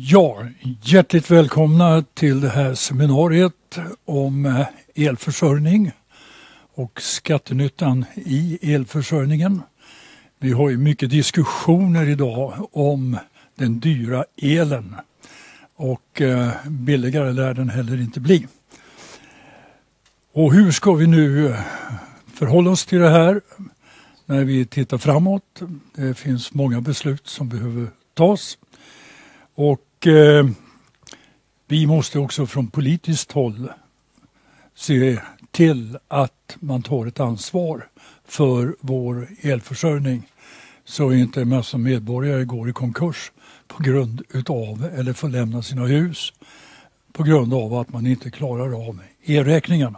Ja, hjärtligt välkomna till det här seminariet om elförsörjning och skattenyttan i elförsörjningen. Vi har ju mycket diskussioner idag om den dyra elen och billigare lär den heller inte bli. Och hur ska vi nu förhålla oss till det här när vi tittar framåt? Det finns många beslut som behöver tas. Och vi måste också från politiskt håll se till att man tar ett ansvar för vår elförsörjning så inte en massa medborgare går i konkurs på grund utav eller får lämna sina hus på grund av att man inte klarar av elräkningarna.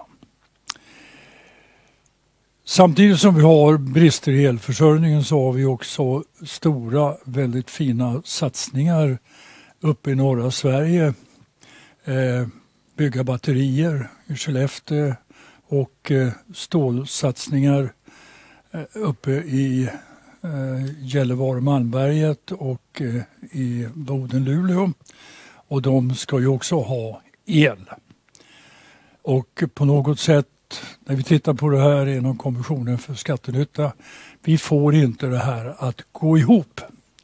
Samtidigt som vi har brister i elförsörjningen så har vi också stora, väldigt fina satsningar uppe i norra Sverige. Bygga batterier i Skellefteå och stålsatsningar uppe i Gällivare Malmberget och i Boden-Luleå. Och de ska ju också ha el. Och på något sätt när vi tittar på det här inom Kommissionen för skattenytta, vi får inte det här att gå ihop.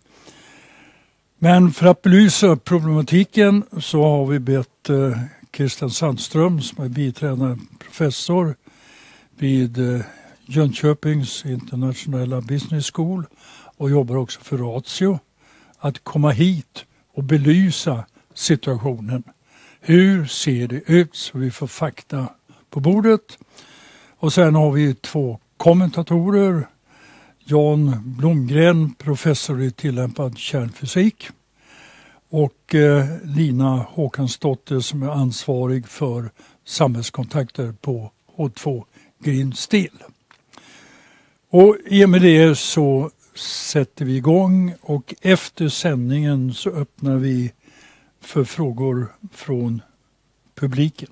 Men för att belysa problematiken så har vi bett Christian Sandström som är biträdande professor vid Jönköpings internationella business school och jobbar också för Ratio att komma hit och belysa situationen. Hur ser det ut så vi får fakta på bordet? Och sen har vi två kommentatorer. Jan Blomgren, professor i tillämpad kärnfysik. Och Lina Håkansdotter som är ansvarig för samhällskontakter på H2 Green Steel. Och i och med det så sätter vi igång och efter sändningen så öppnar vi för frågor från publiken.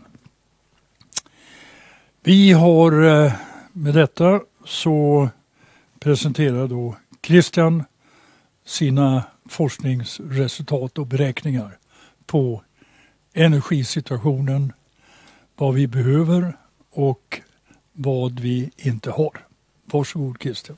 Vi har med detta så presenterar då Christian sina forskningsresultat och beräkningar på energisituationen, vad vi behöver och vad vi inte har. Varsågod Christian.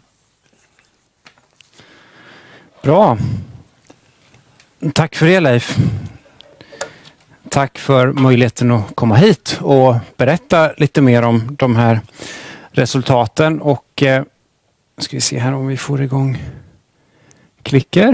Bra. Tack för det Leif. Tack för möjligheten att komma hit och berätta lite mer om de här resultaten. Och ska vi se här om vi får igång klicker.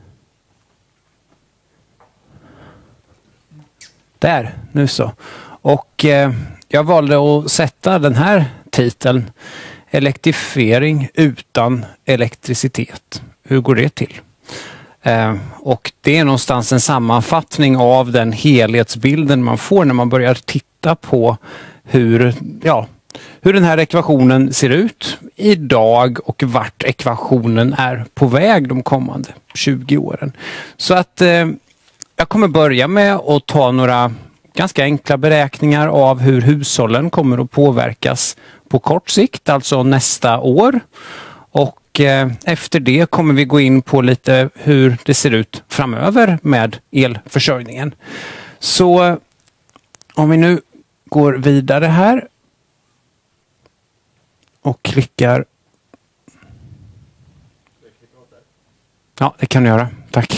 Där, nu så. Och jag valde att sätta den här titeln Elektrifiering utan elektricitet. Hur går det till? Och det är någonstans en sammanfattning av den helhetsbilden man får när man börjar titta på hur den här ekvationen ser ut idag och vart ekvationen är på väg de kommande 20 åren. Så att jag kommer börja med att ta några ganska enkla beräkningar av hur hushållen kommer att påverkas på kort sikt, alltså nästa år. Och efter det kommer vi gå in på lite hur det ser ut framöver med elförsörjningen. Så om vi nu går vidare här och klickar. Ja, det kan du göra. Tack.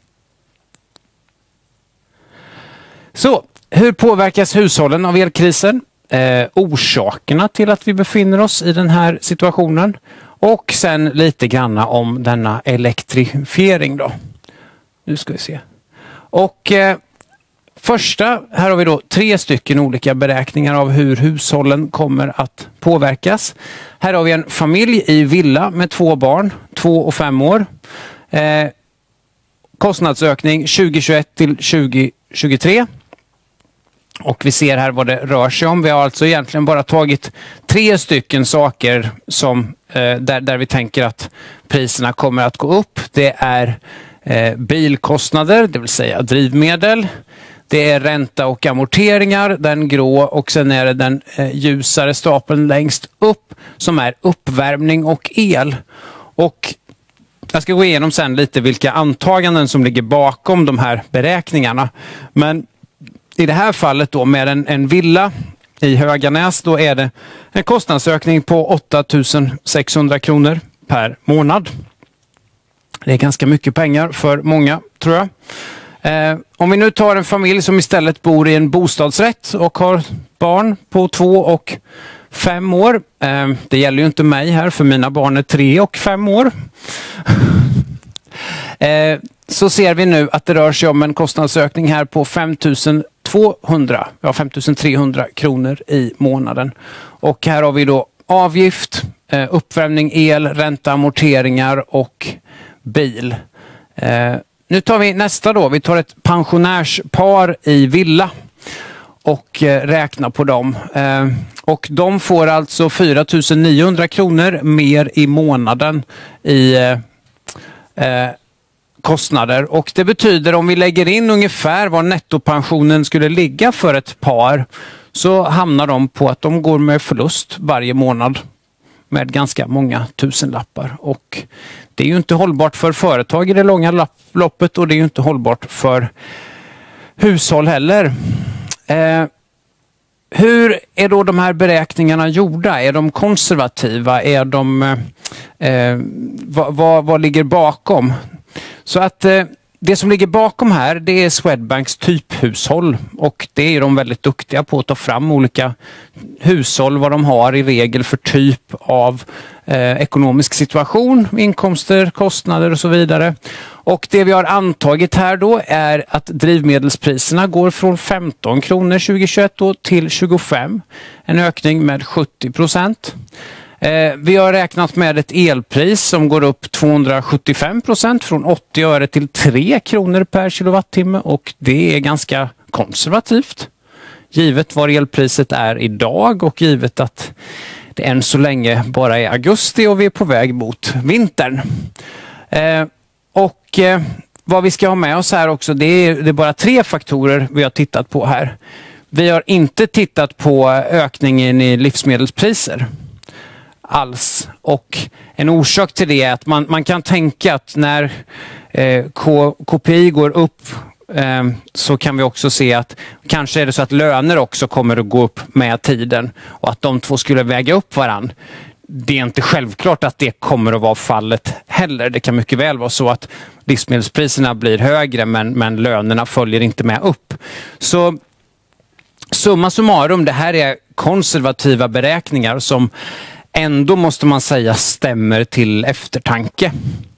Så, hur påverkas hushållen av elkrisen? Orsakerna till att vi befinner oss i den här situationen. Och sen lite granna om denna elektrifiering då. Nu ska vi se. Och första, här har vi då 3 stycken olika beräkningar av hur hushållen kommer att påverkas. Här har vi en familj i villa med 2 barn, 2 och 5 år. Kostnadsökning 2021 till 2023. Och vi ser här vad det rör sig om. Vi har alltså egentligen bara tagit 3 stycken saker som, där vi tänker att priserna kommer att gå upp. Det är bilkostnader, det vill säga drivmedel. Det är ränta och amorteringar, den grå, och sen är det den ljusare stapeln längst upp som är uppvärmning och el. Och Jag ska gå igenom sen lite vilka antaganden som ligger bakom de här beräkningarna. Men i det här fallet då med en villa i Höganäs, då är det en kostnadsökning på 8 600 kronor per månad. Det är ganska mycket pengar för många, tror jag. Om vi nu tar en familj som istället bor i en bostadsrätt och har barn på 2 och 5 år. Det gäller ju inte mig här, för mina barn är 3 och 5 år. Så ser vi nu att det rör sig om en kostnadsökning här på 5 300 kronor i månaden. Och här har vi då avgift, uppvärmning, el, ränta, amorteringar och bil. Nu tar vi nästa då. Vi tar ett pensionärspar i villa och räknar på dem. Och de får alltså 4 900 kronor mer i månaden i kostnader. Och det betyder, om vi lägger in ungefär vad nettopensionen skulle ligga för ett par, så hamnar de på att de går med förlust varje månad med ganska många tusenlappar. Och det är ju inte hållbart för företag i det långa loppet, och det är ju inte hållbart för hushåll heller. Hur är då de här beräkningarna gjorda? Är de konservativa? Är de, vad ligger bakom? Så att det som ligger bakom här, det är Swedbanks typhushåll, och det är de väldigt duktiga på att ta fram olika hushåll, vad de har i regel för typ av ekonomisk situation, inkomster, kostnader och så vidare. Och det vi har antagit här då är att drivmedelspriserna går från 15 kronor 2021 då till 25, en ökning med 70%. Vi har räknat med ett elpris som går upp 275% från 80 öre till 3 kronor per kilowattimme, och det är ganska konservativt givet vad elpriset är idag och givet att det än så länge bara är augusti och vi är på väg mot vintern. Vad vi ska ha med oss här också, det är bara 3 faktorer vi har tittat på här. Vi har inte tittat på ökningen i livsmedelspriser alls, och en orsak till det är att man kan tänka att när KPI går upp så kan vi också se att kanske är det så att löner också kommer att gå upp med tiden och att de två skulle väga upp varann. Det är inte självklart att det kommer att vara fallet heller. Det kan mycket väl vara så att livsmedelspriserna blir högre men lönerna följer inte med upp. Så summa summarum, det här är konservativa beräkningar som ändå, måste man säga, stämmer till eftertanke.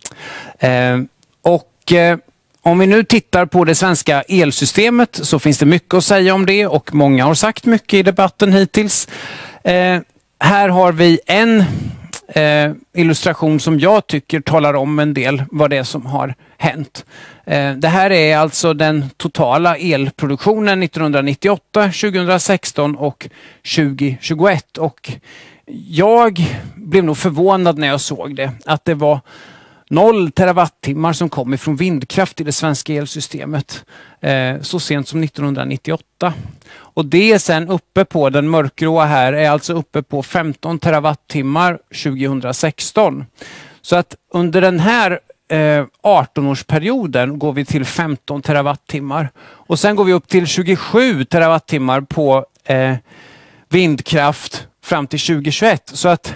Om vi nu tittar på det svenska elsystemet så finns det mycket att säga om det, och många har sagt mycket i debatten hittills. Här har vi en illustration som jag tycker talar om en del vad det är som har hänt. Det här är alltså den totala elproduktionen 1998, 2016 och 2021, och jag blev nog förvånad när jag såg det, att det var 0 terawattimmar som kom ifrån vindkraft i det svenska elsystemet så sent som 1998. Och det är sen uppe på, den mörkgråa här är alltså uppe på 15 terawattimmar 2016. Så att under den här 18-årsperioden går vi till 15 terawattimmar. Och sen går vi upp till 27 terawattimmar på vindkraft fram till 2021. Så att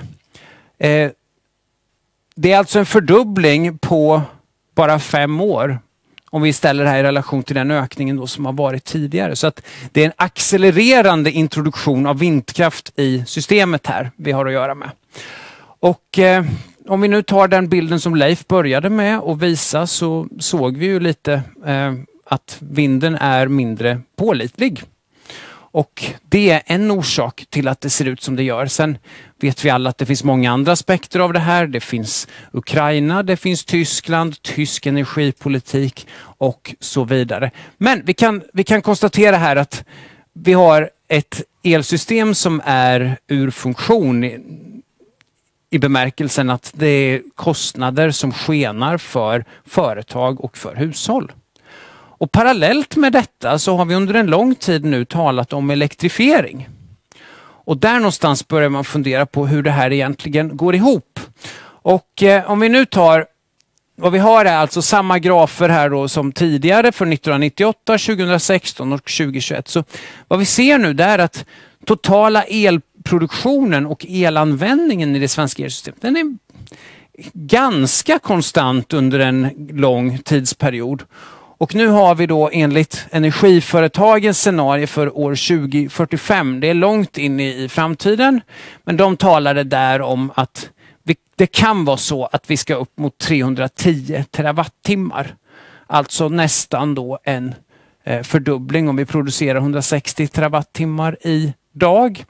det är alltså en fördubbling på bara 5 år. Om vi ställer det här i relation till den ökningen då som har varit tidigare. Så att det är en accelererande introduktion av vindkraft i systemet här vi har att göra med. Och om vi nu tar den bilden som Leif började med och visa, så såg vi ju lite att vinden är mindre pålitlig. Och det är en orsak till att det ser ut som det gör. Sen vet vi alla att det finns många andra aspekter av det här. Det finns Ukraina, det finns Tyskland, tysk energipolitik och så vidare. Men vi kan konstatera här att vi har ett elsystem som är ur funktion i bemärkelsen att det är kostnader som skenar för företag och för hushåll. Och parallellt med detta så har vi under en lång tid nu talat om elektrifiering. Och där någonstans börjar man fundera på hur det här egentligen går ihop. Och om vi nu tar vad vi har är alltså samma grafer här då som tidigare för 1998, 2016 och 2021. Så vad vi ser nu är att totala elproduktionen och elanvändningen i det svenska elsystemet, den är ganska konstant under en lång tidsperiod. Och nu har vi då enligt energiföretagens scenario för år 2045, det är långt in i framtiden, men de talade där om att det kan vara så att vi ska upp mot 310 terawattimmar. Alltså nästan då en fördubbling om vi producerar 160 terawattimmar idag.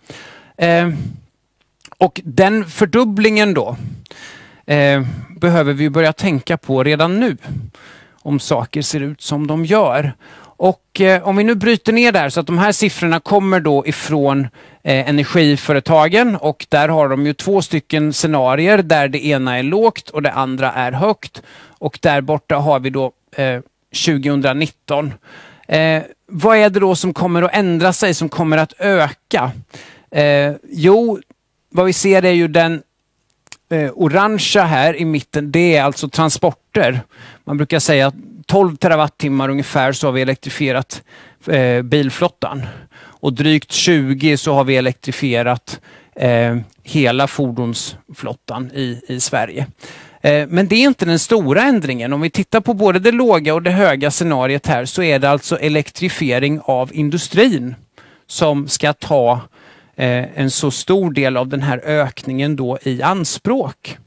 Och den fördubblingen då behöver vi börja tänka på redan nu. Om saker ser ut som de gör. Och om vi nu bryter ner där så att de här siffrorna kommer då ifrån energiföretagen, och där har de ju 2 stycken scenarier där det ena är lågt och det andra är högt. Och där borta har vi då 2019. Vad är det då som kommer att ändra sig, som kommer att öka? Jo, vad vi ser är ju den orangea här i mitten, det är alltså transporter. Man brukar säga att 12 terawattimmar ungefär så har vi elektrifierat bilflottan. Och drygt 20 så har vi elektrifierat hela fordonsflottan i Sverige. Men det är inte den stora ändringen. Om vi tittar på både det låga och det höga scenariet här, så är det alltså elektrifiering av industrin som ska ta en så stor del av den här ökningen då i anspråk.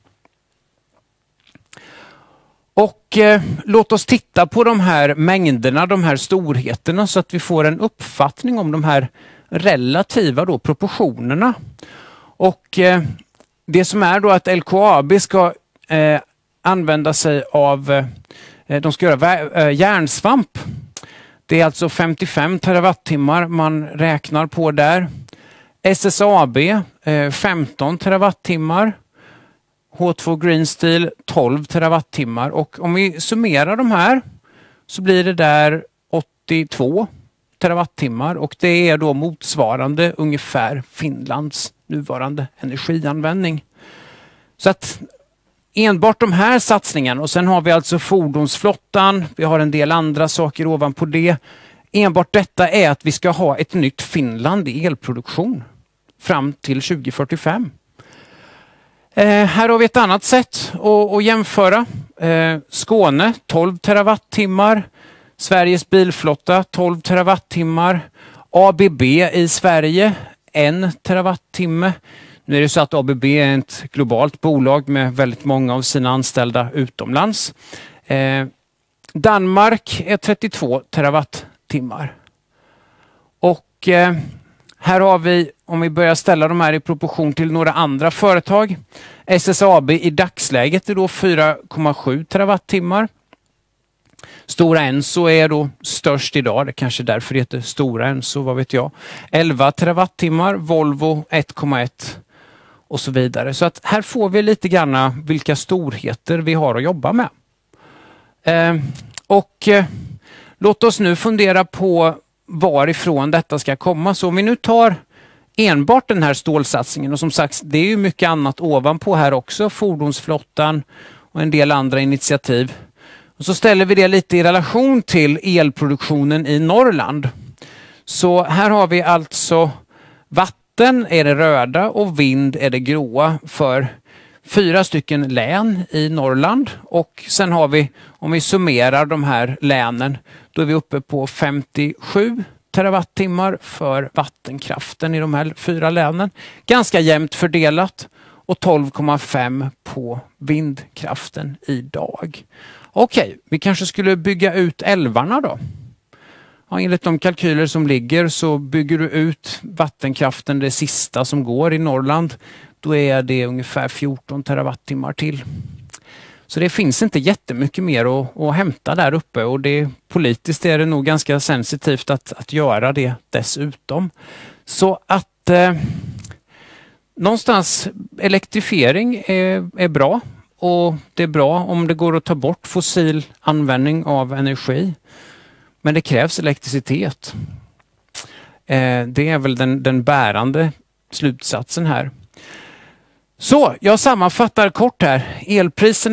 Och låt oss titta på de här mängderna, de här storheterna, så att vi får en uppfattning om de här relativa då proportionerna. Och det som är då att LKAB ska använda sig av, de ska göra järnsvamp. Det är alltså 55 terawattimmar man räknar på där. SSAB 15 terawattimmar. H2 Green Steel 12 terawattimmar. Och om vi summerar de här så blir det där 82 terawattimmar. Och det är då motsvarande ungefär Finlands nuvarande energianvändning. Så att enbart de här satsningarna, och sen har vi alltså fordonsflottan, vi har en del andra saker ovanpå det. Enbart detta är att vi ska ha ett nytt Finland i elproduktion fram till 2045. Här har vi ett annat sätt att jämföra. Skåne 12 terawattimmar, Sveriges bilflotta 12 terawattimmar, ABB i Sverige 1 terawattimme. Nu är det så att ABB är ett globalt bolag med väldigt många av sina anställda utomlands. Danmark är 32 terawattimmar. Och här har vi, om vi börjar ställa de här i proportion till några andra företag. SSAB i dagsläget är då 4,7 terawattimmar. Stora Enso är då störst idag, det kanske därför det heter Stora Enso, vad vet jag. 11 terawattimmar, Volvo 1,1 och så vidare. Så att här får vi lite grann vilka storheter vi har att jobba med. Låt oss nu fundera på varifrån detta ska komma. Så om vi nu tar enbart den här stålsatsningen, och som sagt det är ju mycket annat ovanpå här också, fordonsflottan och en del andra initiativ. Och så ställer vi det lite i relation till elproduktionen i Norrland. Så här har vi alltså vatten är det röda och vind är det gråa för 4 stycken län i Norrland. Och sen har vi, om vi summerar de här länen, då är vi uppe på 57 terawattimmar för vattenkraften i de här 4 länen. Ganska jämnt fördelat, och 12,5 på vindkraften idag. Okej, vi kanske skulle bygga ut älvarna då. Ja, enligt de kalkyler som ligger så bygger du ut vattenkraften, det sista som går i Norrland. Då är det ungefär 14 terawattimmar till. Så det finns inte jättemycket mer att hämta där uppe, och politiskt är det nog ganska sensitivt att göra det dessutom. Så att någonstans elektrifiering är bra, och det är bra om det går att ta bort fossil användning av energi. Men det krävs elektricitet. Det är väl den bärande slutsatsen här. Så, jag sammanfattar kort här. Elpriserna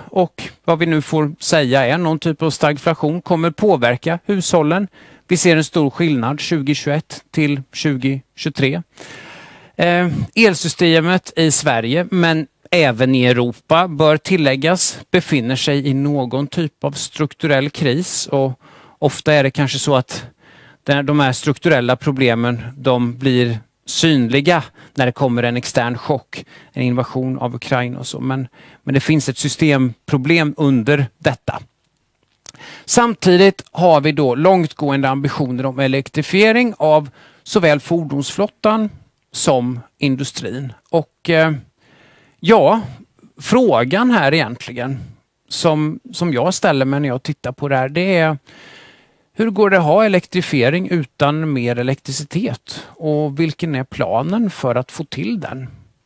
och vad vi nu får säga är någon typ av stagflation kommer påverka hushållen. Vi ser en stor skillnad 2021 till 2023. Elsystemet i Sverige, men även i Europa, bör tilläggas, befinner sig i någon typ av strukturell kris, och ofta är det kanske så att de här strukturella problemen, de blir synliga när det kommer en extern chock, en invasion av Ukraina och så. Men det finns ett systemproblem under detta. Samtidigt har vi då långtgående ambitioner om elektrifiering av såväl fordonsflottan som industrin. Och frågan här egentligen som jag ställer mig när jag tittar på det här, det är: hur går det att ha elektrifiering utan mer elektricitet? Och vilken är planen för att få till den?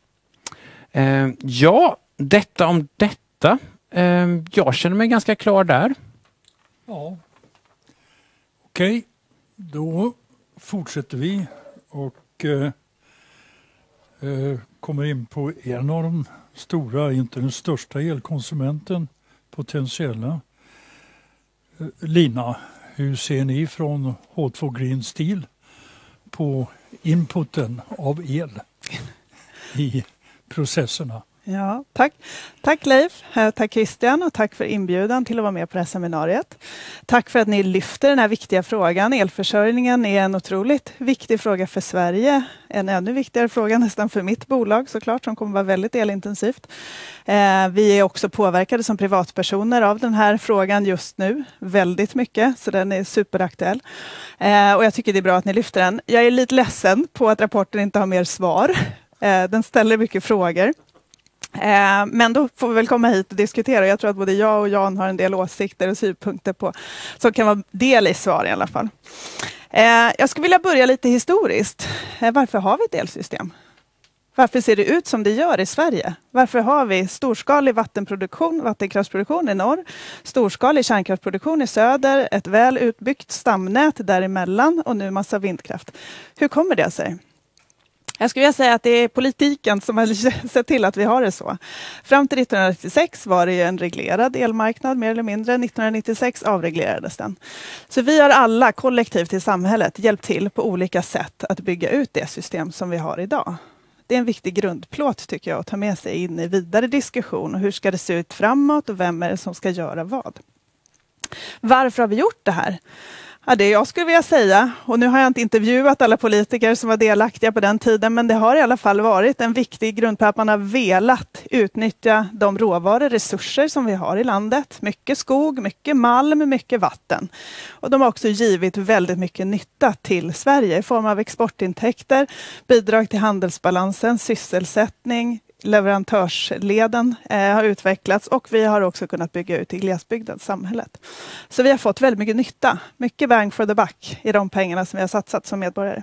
Detta om detta. Jag känner mig ganska klar där. Ja. Okej, då fortsätter vi och kommer in på en av de stora, inte den största elkonsumenten, potentiella. Lina, hur ser ni från H2 Green Steel på inputen av el i processerna? Ja, tack. Tack Leif, tack Christian och tack för inbjudan till att vara med på det här seminariet. Tack för att ni lyfter den här viktiga frågan. Elförsörjningen är en otroligt viktig fråga för Sverige. En ännu viktigare fråga nästan för mitt bolag såklart, som kommer vara väldigt elintensivt. Vi är också påverkade som privatpersoner av den här frågan just nu väldigt mycket, så den är superaktuell. Och jag tycker det är bra att ni lyfter den. Jag är lite ledsen på att rapporten inte har mer svar. Den ställer mycket frågor. Men då får vi väl komma hit och diskutera. Jag tror att både jag och Jan har en del åsikter och synpunkter på, som kan vara del i svar i alla fall. Jag skulle vilja börja lite historiskt. Varför har vi ett elsystem? Varför ser det ut som det gör i Sverige? Varför har vi storskalig vattenkraftsproduktion i norr, storskalig kärnkraftsproduktion i söder, ett väl utbyggt stamnät däremellan och nu massa vindkraft? Hur kommer det sig? Jag skulle vilja säga att det är politiken som har sett till att vi har det så. Fram till 1996 var det en reglerad elmarknad mer eller mindre. 1996 avreglerades den. Så vi har alla kollektivt i samhället hjälpt till på olika sätt att bygga ut det system som vi har idag. Det är en viktig grundplåt tycker jag att ta med sig in i vidare diskussion. Och hur ska det se ut framåt och vem är det som ska göra vad? Varför har vi gjort det här? Ja, det jag skulle vilja säga, och nu har jag inte intervjuat alla politiker som var delaktiga på den tiden, men det har i alla fall varit en viktig grund på att man har velat utnyttja de råvaruresurser som vi har i landet. Mycket skog, mycket malm, mycket vatten. Och de har också givit väldigt mycket nytta till Sverige i form av exportintäkter, bidrag till handelsbalansen, sysselsättning, leverantörsleden har utvecklats och vi har också kunnat bygga ut i glesbygden, samhället. Så vi har fått väldigt mycket nytta, mycket bang for the buck i de pengarna som vi har satsat som medborgare.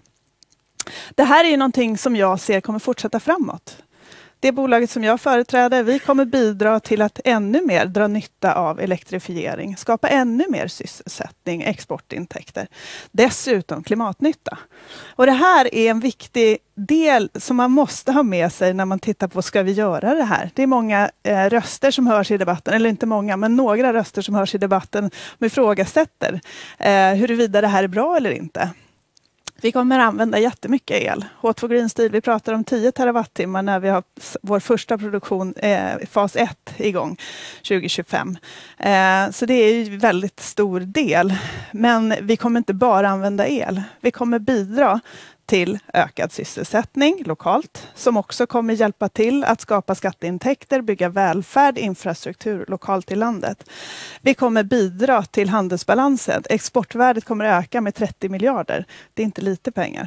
Det här är ju någonting som jag ser kommer fortsätta framåt. Det bolaget som jag företräder, vi kommer bidra till att ännu mer dra nytta av elektrifiering, skapa ännu mer sysselsättning, exportintäkter, dessutom klimatnytta. Och det här är en viktig del som man måste ha med sig när man tittar på, ska vi göra det här? Det är många röster som hörs i debatten, eller inte många, men några röster som hörs i debatten som ifrågasätter huruvida det här är bra eller inte. Vi kommer att använda jättemycket el. H2 Green Steel, vi pratar om 10 terawattimmar när vi har vår första produktion, fas 1, igång 2025. Så det är ju väldigt stor del. Men vi kommer inte bara använda el. Vi kommer bidra till ökad sysselsättning lokalt, som också kommer hjälpa till att skapa skatteintäkter, bygga välfärd, infrastruktur lokalt i landet. Vi kommer bidra till handelsbalansen. Exportvärdet kommer öka med 30 miljarder. Det är inte lite pengar.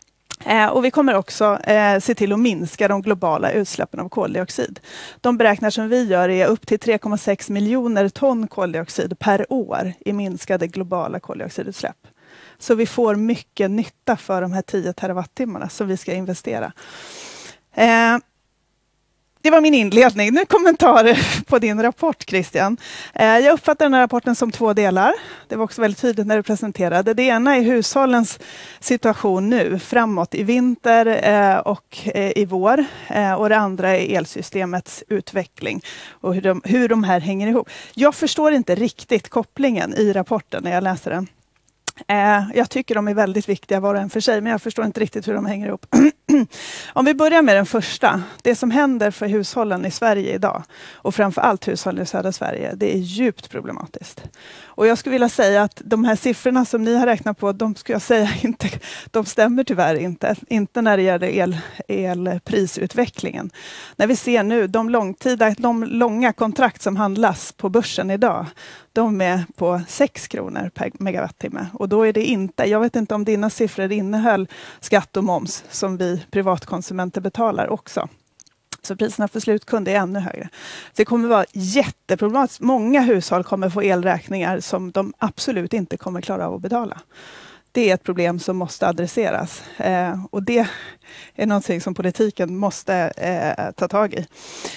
Och vi kommer också se till att minska de globala utsläppen av koldioxid. De beräkningar som vi gör är upp till 3,6 miljoner ton koldioxid per år i minskade globala koldioxidutsläpp. Så vi får mycket nytta för de här 10 terawattimmarna som vi ska investera. det var min inledning. Nu kommentarer på din rapport, Christian. Jag uppfattar den här rapporten som 2 delar. Det var också väldigt tydligt när du presenterade. Det ena är hushållens situation nu, framåt i vinter och i vår. Och det andra är elsystemets utveckling och hur de här hänger ihop. Jag förstår inte riktigt kopplingen i rapporten när jag läser den. Jag tycker de är väldigt viktiga var och en för sig, men jag förstår inte riktigt hur de hänger ihop. Om vi börjar med den första. Det som händer för hushållen i Sverige idag, och framför allt hushållen i södra Sverige, det är djupt problematiskt. Och jag skulle vilja säga att de här siffrorna som ni har räknat på, de skulle jag säga inte, de stämmer tyvärr inte. Inte när det gäller elprisutvecklingen. När vi ser nu de långa kontrakt som handlas på börsen idag, de är på 6 kronor per megawattimme. Och då är det inte, jag vet inte om dina siffror innehöll skatt och moms som vi privatkonsumenter betalar också. Så priserna för slutkund är ännu högre. Så det kommer vara jätteproblematiskt. Många hushåll kommer få elräkningar som de absolut inte kommer klara av att betala. Det är ett problem som måste adresseras. Och det är någonting som politiken måste ta tag i.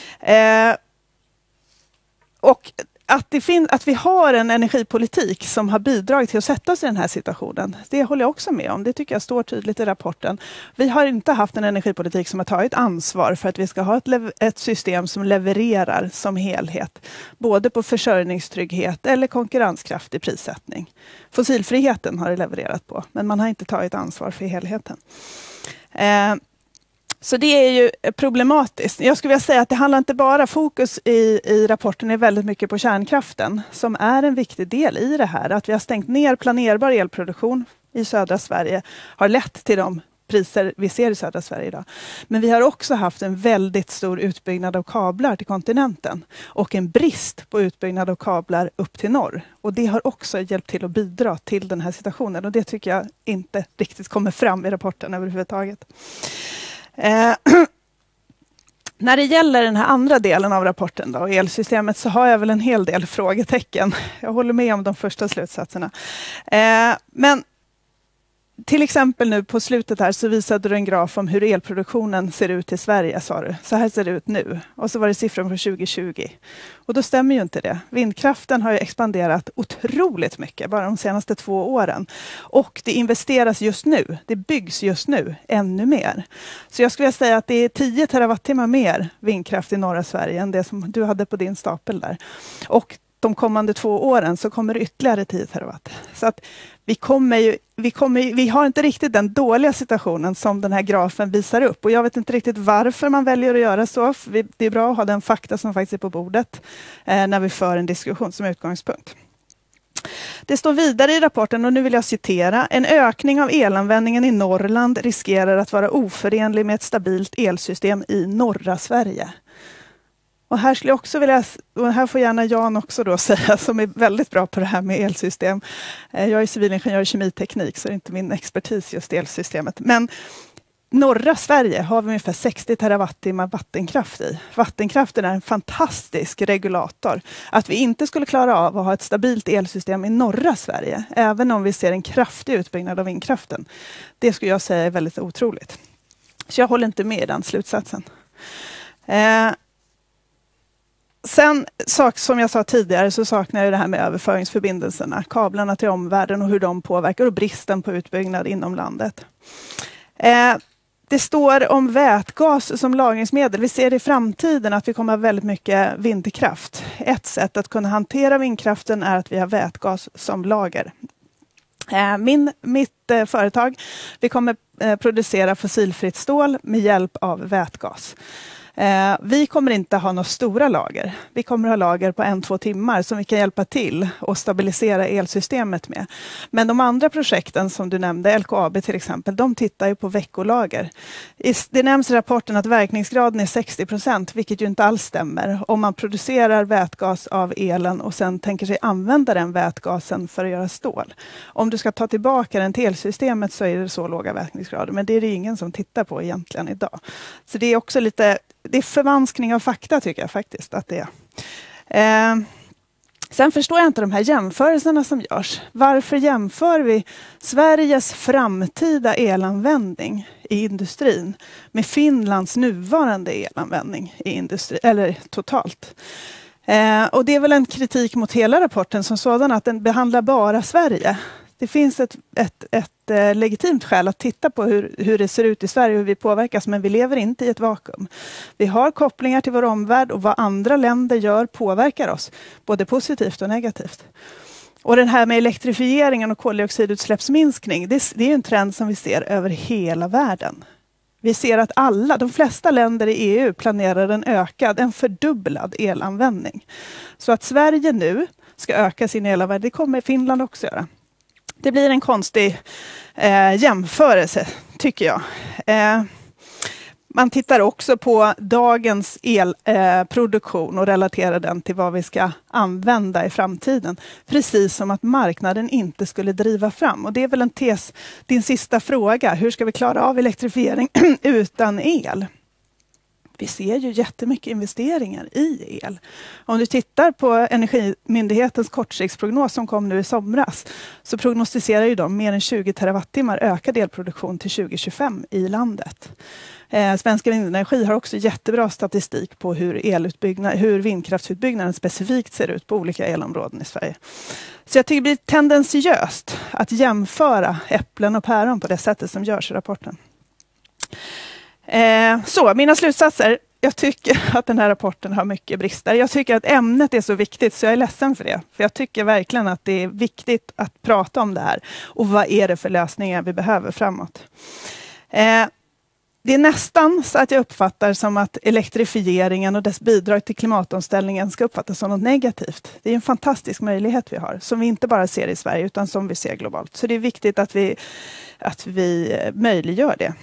Och att vi har en energipolitik som har bidragit till att sätta oss i den här situationen, det håller jag också med om. Det tycker jag står tydligt i rapporten. Vi har inte haft en energipolitik som har tagit ansvar för att vi ska ha ett system som levererar som helhet. Både på försörjningstrygghet eller konkurrenskraftig prissättning. Fossilfriheten har det levererat på, men man har inte tagit ansvar för helheten. Så det är ju problematiskt. Jag skulle vilja säga att det handlar inte bara, fokus i rapporten är väldigt mycket på kärnkraften, som är en viktig del i det här. Att vi har stängt ner planerbar elproduktion i södra Sverige har lett till de priser vi ser i södra Sverige idag. Men vi har också haft en väldigt stor utbyggnad av kablar till kontinenten och en brist på utbyggnad av kablar upp till norr. Och det har också hjälpt till att bidra till den här situationen, och det tycker jag inte riktigt kommer fram i rapporten överhuvudtaget. När det gäller den här andra delen av rapporten då, elsystemet, så har jag väl en hel del frågetecken. Jag håller med om de första slutsatserna. Men till exempel nu på slutet här så visade du en graf om hur elproduktionen ser ut i Sverige, sa du. Så här ser det ut nu. Och så var det siffror från 2020. Och då stämmer ju inte det. Vindkraften har ju expanderat otroligt mycket bara de senaste 2 åren. Och det investeras just nu. Det byggs just nu ännu mer. Så jag skulle säga att det är 10 terawattimmar mer vindkraft i norra Sverige än det som du hade på din stapel där. Och de kommande 2 åren så kommer det ytterligare 10 terawatt. Så att vi har inte riktigt den dåliga situationen som den här grafen visar upp. Och jag vet inte riktigt varför man väljer att göra så. För det är bra att ha den fakta som faktiskt är på bordet när vi för en diskussion som utgångspunkt. Det står vidare i rapporten, och nu vill jag citera: en ökning av elanvändningen i Norrland riskerar att vara oförenlig med ett stabilt elsystem i norra Sverige. Och här skulle jag också vilja, och här får gärna Jan också då säga, som är väldigt bra på det här med elsystem. Jag är civilingenjör i kemiteknik, så det är inte min expertis just elsystemet. Men norra Sverige har vi ungefär 60 terawattimmar vattenkraft i. Vattenkraften är en fantastisk regulator. Att vi inte skulle klara av att ha ett stabilt elsystem i norra Sverige, även om vi ser en kraftig utbyggnad av vindkraften, det skulle jag säga är väldigt otroligt. Så jag håller inte med i den slutsatsen. Sen, som jag sa tidigare, så saknar jag det här med överföringsförbindelserna, kablarna till omvärlden och hur de påverkar, och bristen på utbyggnad inom landet. Det står om vätgas som lagringsmedel. Vi ser i framtiden att vi kommer att ha väldigt mycket vindkraft. Ett sätt att kunna hantera vindkraften är att vi har vätgas som lager. Mitt företag, vi kommer producera fossilfritt stål med hjälp av vätgas. Vi kommer inte ha några stora lager. Vi kommer ha lager på 1-2 timmar som vi kan hjälpa till och stabilisera elsystemet med. Men de andra projekten som du nämnde, LKAB till exempel, de tittar ju på veckolager. Det nämns i rapporten att verkningsgraden är 60%, vilket ju inte alls stämmer. Om man producerar vätgas av elen och sen tänker sig använda den vätgasen för att göra stål. Om du ska ta tillbaka den till elsystemet så är det så låga verkningsgrader. Men det är det ingen som tittar på egentligen idag. Så det är också lite... Det är förvanskning av fakta, tycker jag faktiskt att det är. Sen förstår jag inte de här jämförelserna som görs. Varför jämför vi Sveriges framtida elanvändning i industrin med Finlands nuvarande elanvändning i industrin, eller totalt? Och det är väl en kritik mot hela rapporten som sådan, att den behandlar bara Sverige. Det finns ett legitimt skäl att titta på hur det ser ut i Sverige och hur vi påverkas, men vi lever inte i ett vakuum. Vi har kopplingar till vår omvärld och vad andra länder gör påverkar oss, både positivt och negativt. Och den här med elektrifieringen och koldioxidutsläppsminskning, det är en trend som vi ser över hela världen. Vi ser att de flesta länder i EU planerar en fördubblad elanvändning. Så att Sverige nu ska öka sin elanvändning, det kommer Finland också göra. Det blir en konstig jämförelse, tycker jag. Man tittar också på dagens elproduktion och relaterar den till vad vi ska använda i framtiden. Precis som att marknaden inte skulle driva fram. Och det är väl en tes, din sista fråga. Hur ska vi klara av elektrifiering utan el? Vi ser ju jättemycket investeringar i el. Om du tittar på Energimyndighetens kortsiktsprognos som kom nu i somras, så prognostiserar ju de mer än 20 terawattimmar ökad elproduktion till 2025 i landet. Svenska Vindenergi har också jättebra statistik på hur vindkraftsutbyggnaden specifikt ser ut på olika elområden i Sverige. Så jag tycker det blir tendensiöst att jämföra äpplen och päron på det sättet som görs i rapporten. Så, mina slutsatser. Jag tycker att den här rapporten har mycket brister. Jag tycker att ämnet är så viktigt så jag är ledsen för det. För jag tycker verkligen att det är viktigt att prata om det här. Och vad är det för lösningar vi behöver framåt? Det är nästan så att jag uppfattar som att elektrifieringen och dess bidrag till klimatomställningen ska uppfattas som något negativt. Det är en fantastisk möjlighet vi har, som vi inte bara ser i Sverige utan som vi ser globalt. Så det är viktigt att vi möjliggör det.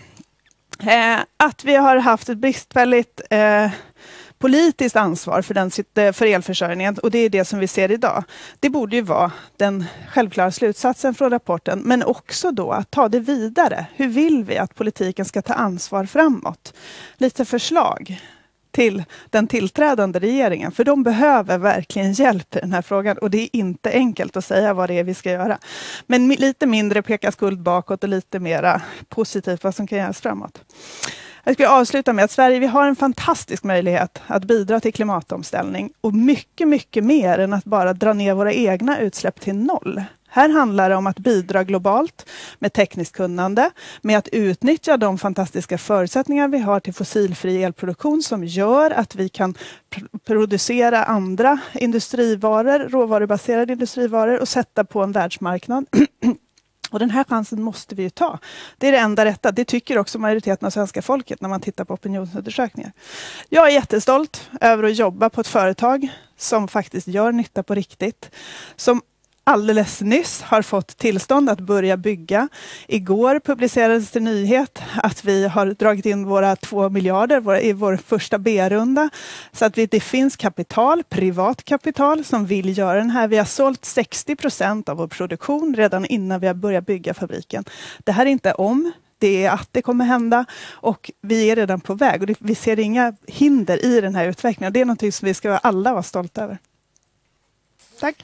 Att vi har haft ett bristfälligt politiskt ansvar för elförsörjningen, och det är det som vi ser idag. Det borde ju vara den självklara slutsatsen från rapporten, men också då att ta det vidare. Hur vill vi att politiken ska ta ansvar framåt? Lite förslag till den tillträdande regeringen, för de behöver verkligen hjälp i den här frågan och det är inte enkelt att säga vad det är vi ska göra. Men lite mindre peka skuld bakåt och lite mera positivt vad som kan göras framåt. Jag ska avsluta med att Sverige, vi har en fantastisk möjlighet att bidra till klimatomställning och mycket, mycket mer än att bara dra ner våra egna utsläpp till noll. Här handlar det om att bidra globalt med tekniskt kunnande, med att utnyttja de fantastiska förutsättningar vi har till fossilfri elproduktion som gör att vi kan producera andra industrivaror, råvarubaserade industrivaror och sätta på en världsmarknad. Och den här chansen måste vi ju ta. Det är det enda rätta. Det tycker också majoriteten av svenska folket när man tittar på opinionsundersökningar. Jag är jättestolt över att jobba på ett företag som faktiskt gör nytta på riktigt. Som alldeles nyss har fått tillstånd att börja bygga. Igår publicerades det nyhet att vi har dragit in våra 2 miljarder i vår första B-runda. Så att det finns kapital, privat kapital som vill göra den här. Vi har sålt 60% av vår produktion redan innan vi har börjat bygga fabriken. Det här är inte om. Det är att det kommer hända och vi är redan på väg. Och vi ser inga hinder i den här utvecklingen. Det är något som vi ska alla vara stolta över. Tack.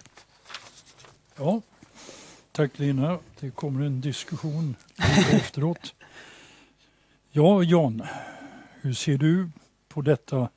Ja, tack Lina. Det kommer en diskussion efteråt. Ja, John, hur ser du på detta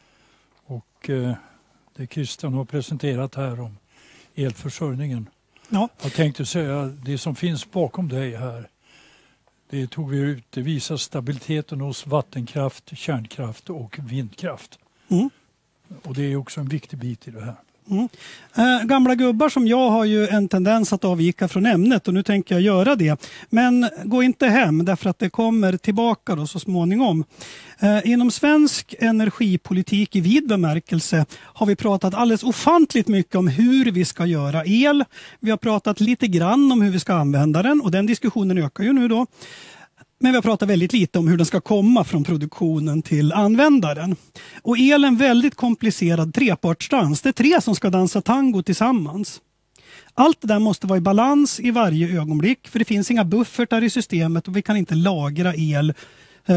och det Christian har presenterat här om elförsörjningen? Ja. Jag tänkte säga, det som finns bakom dig här, det tog vi ut. Det visar stabiliteten hos vattenkraft, kärnkraft och vindkraft. Mm. Och det är också en viktig bit i det här. Mm. Gamla gubbar som jag har ju en tendens att avvika från ämnet och nu tänker jag göra det. Men gå inte hem därför att det kommer tillbaka då så småningom. Inom svensk energipolitik i vid bemärkelse har vi pratat alldeles ofantligt mycket om hur vi ska göra el. Vi har pratat lite grann om hur vi ska använda den och den diskussionen ökar ju nu då. Men vi har pratat väldigt lite om hur den ska komma från produktionen till användaren. Och el är en väldigt komplicerad trepartsdans. Det är 3 som ska dansa tango tillsammans. Allt det där måste vara i balans i varje ögonblick. För det finns inga buffertar i systemet och vi kan inte lagra el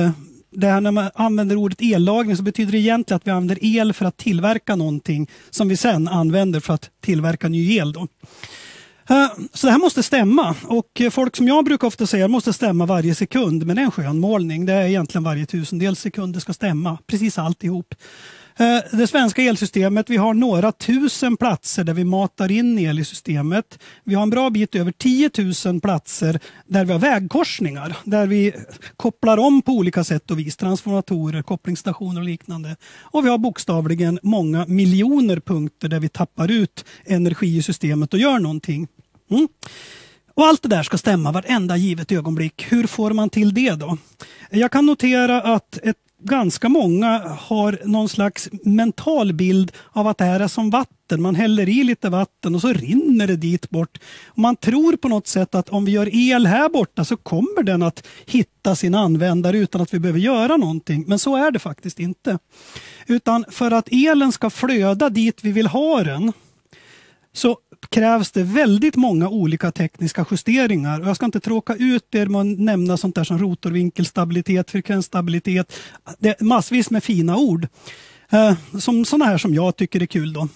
Det här när man använder ordet ellagring så betyder det egentligen att vi använder el för att tillverka någonting som vi sen använder för att tillverka ny el då. Så det här måste stämma, och folk som jag brukar ofta säga måste stämma varje sekund, men det är en skönmålning. Det är egentligen varje tusendels sekund det ska stämma, precis alltihop. Det svenska elsystemet, vi har några tusen platser där vi matar in el i systemet. Vi har en bra bit över 10 000 platser där vi har vägkorsningar, där vi kopplar om på olika sätt och vis, transformatorer, kopplingsstationer och liknande. Och vi har bokstavligen många miljoner punkter där vi tappar ut energi i systemet och gör någonting. Och allt det där ska stämma varenda givet ögonblick. Hur får man till det då? Jag kan notera att ganska många har någon slags mental bild av att det här är som vatten. Man häller i lite vatten och så rinner det dit bort. Och man tror på något sätt att om vi gör el här borta så kommer den att hitta sin användare utan att vi behöver göra någonting. Men så är det faktiskt inte. Utan för att elen ska flöda dit vi vill ha den så krävs det väldigt många olika tekniska justeringar. Och jag ska inte tråka ut er med att nämna sånt där som rotorvinkelstabilitet, frekvensstabilitet. Det är massvis med fina ord. Som såna här som jag tycker är kul då.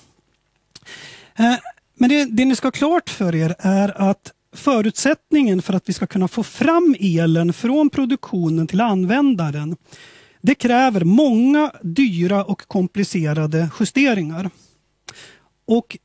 Men det ni ska ha klart för er är att förutsättningen för att vi ska kunna få fram elen från produktionen till användaren, det kräver många dyra och komplicerade justeringar. Och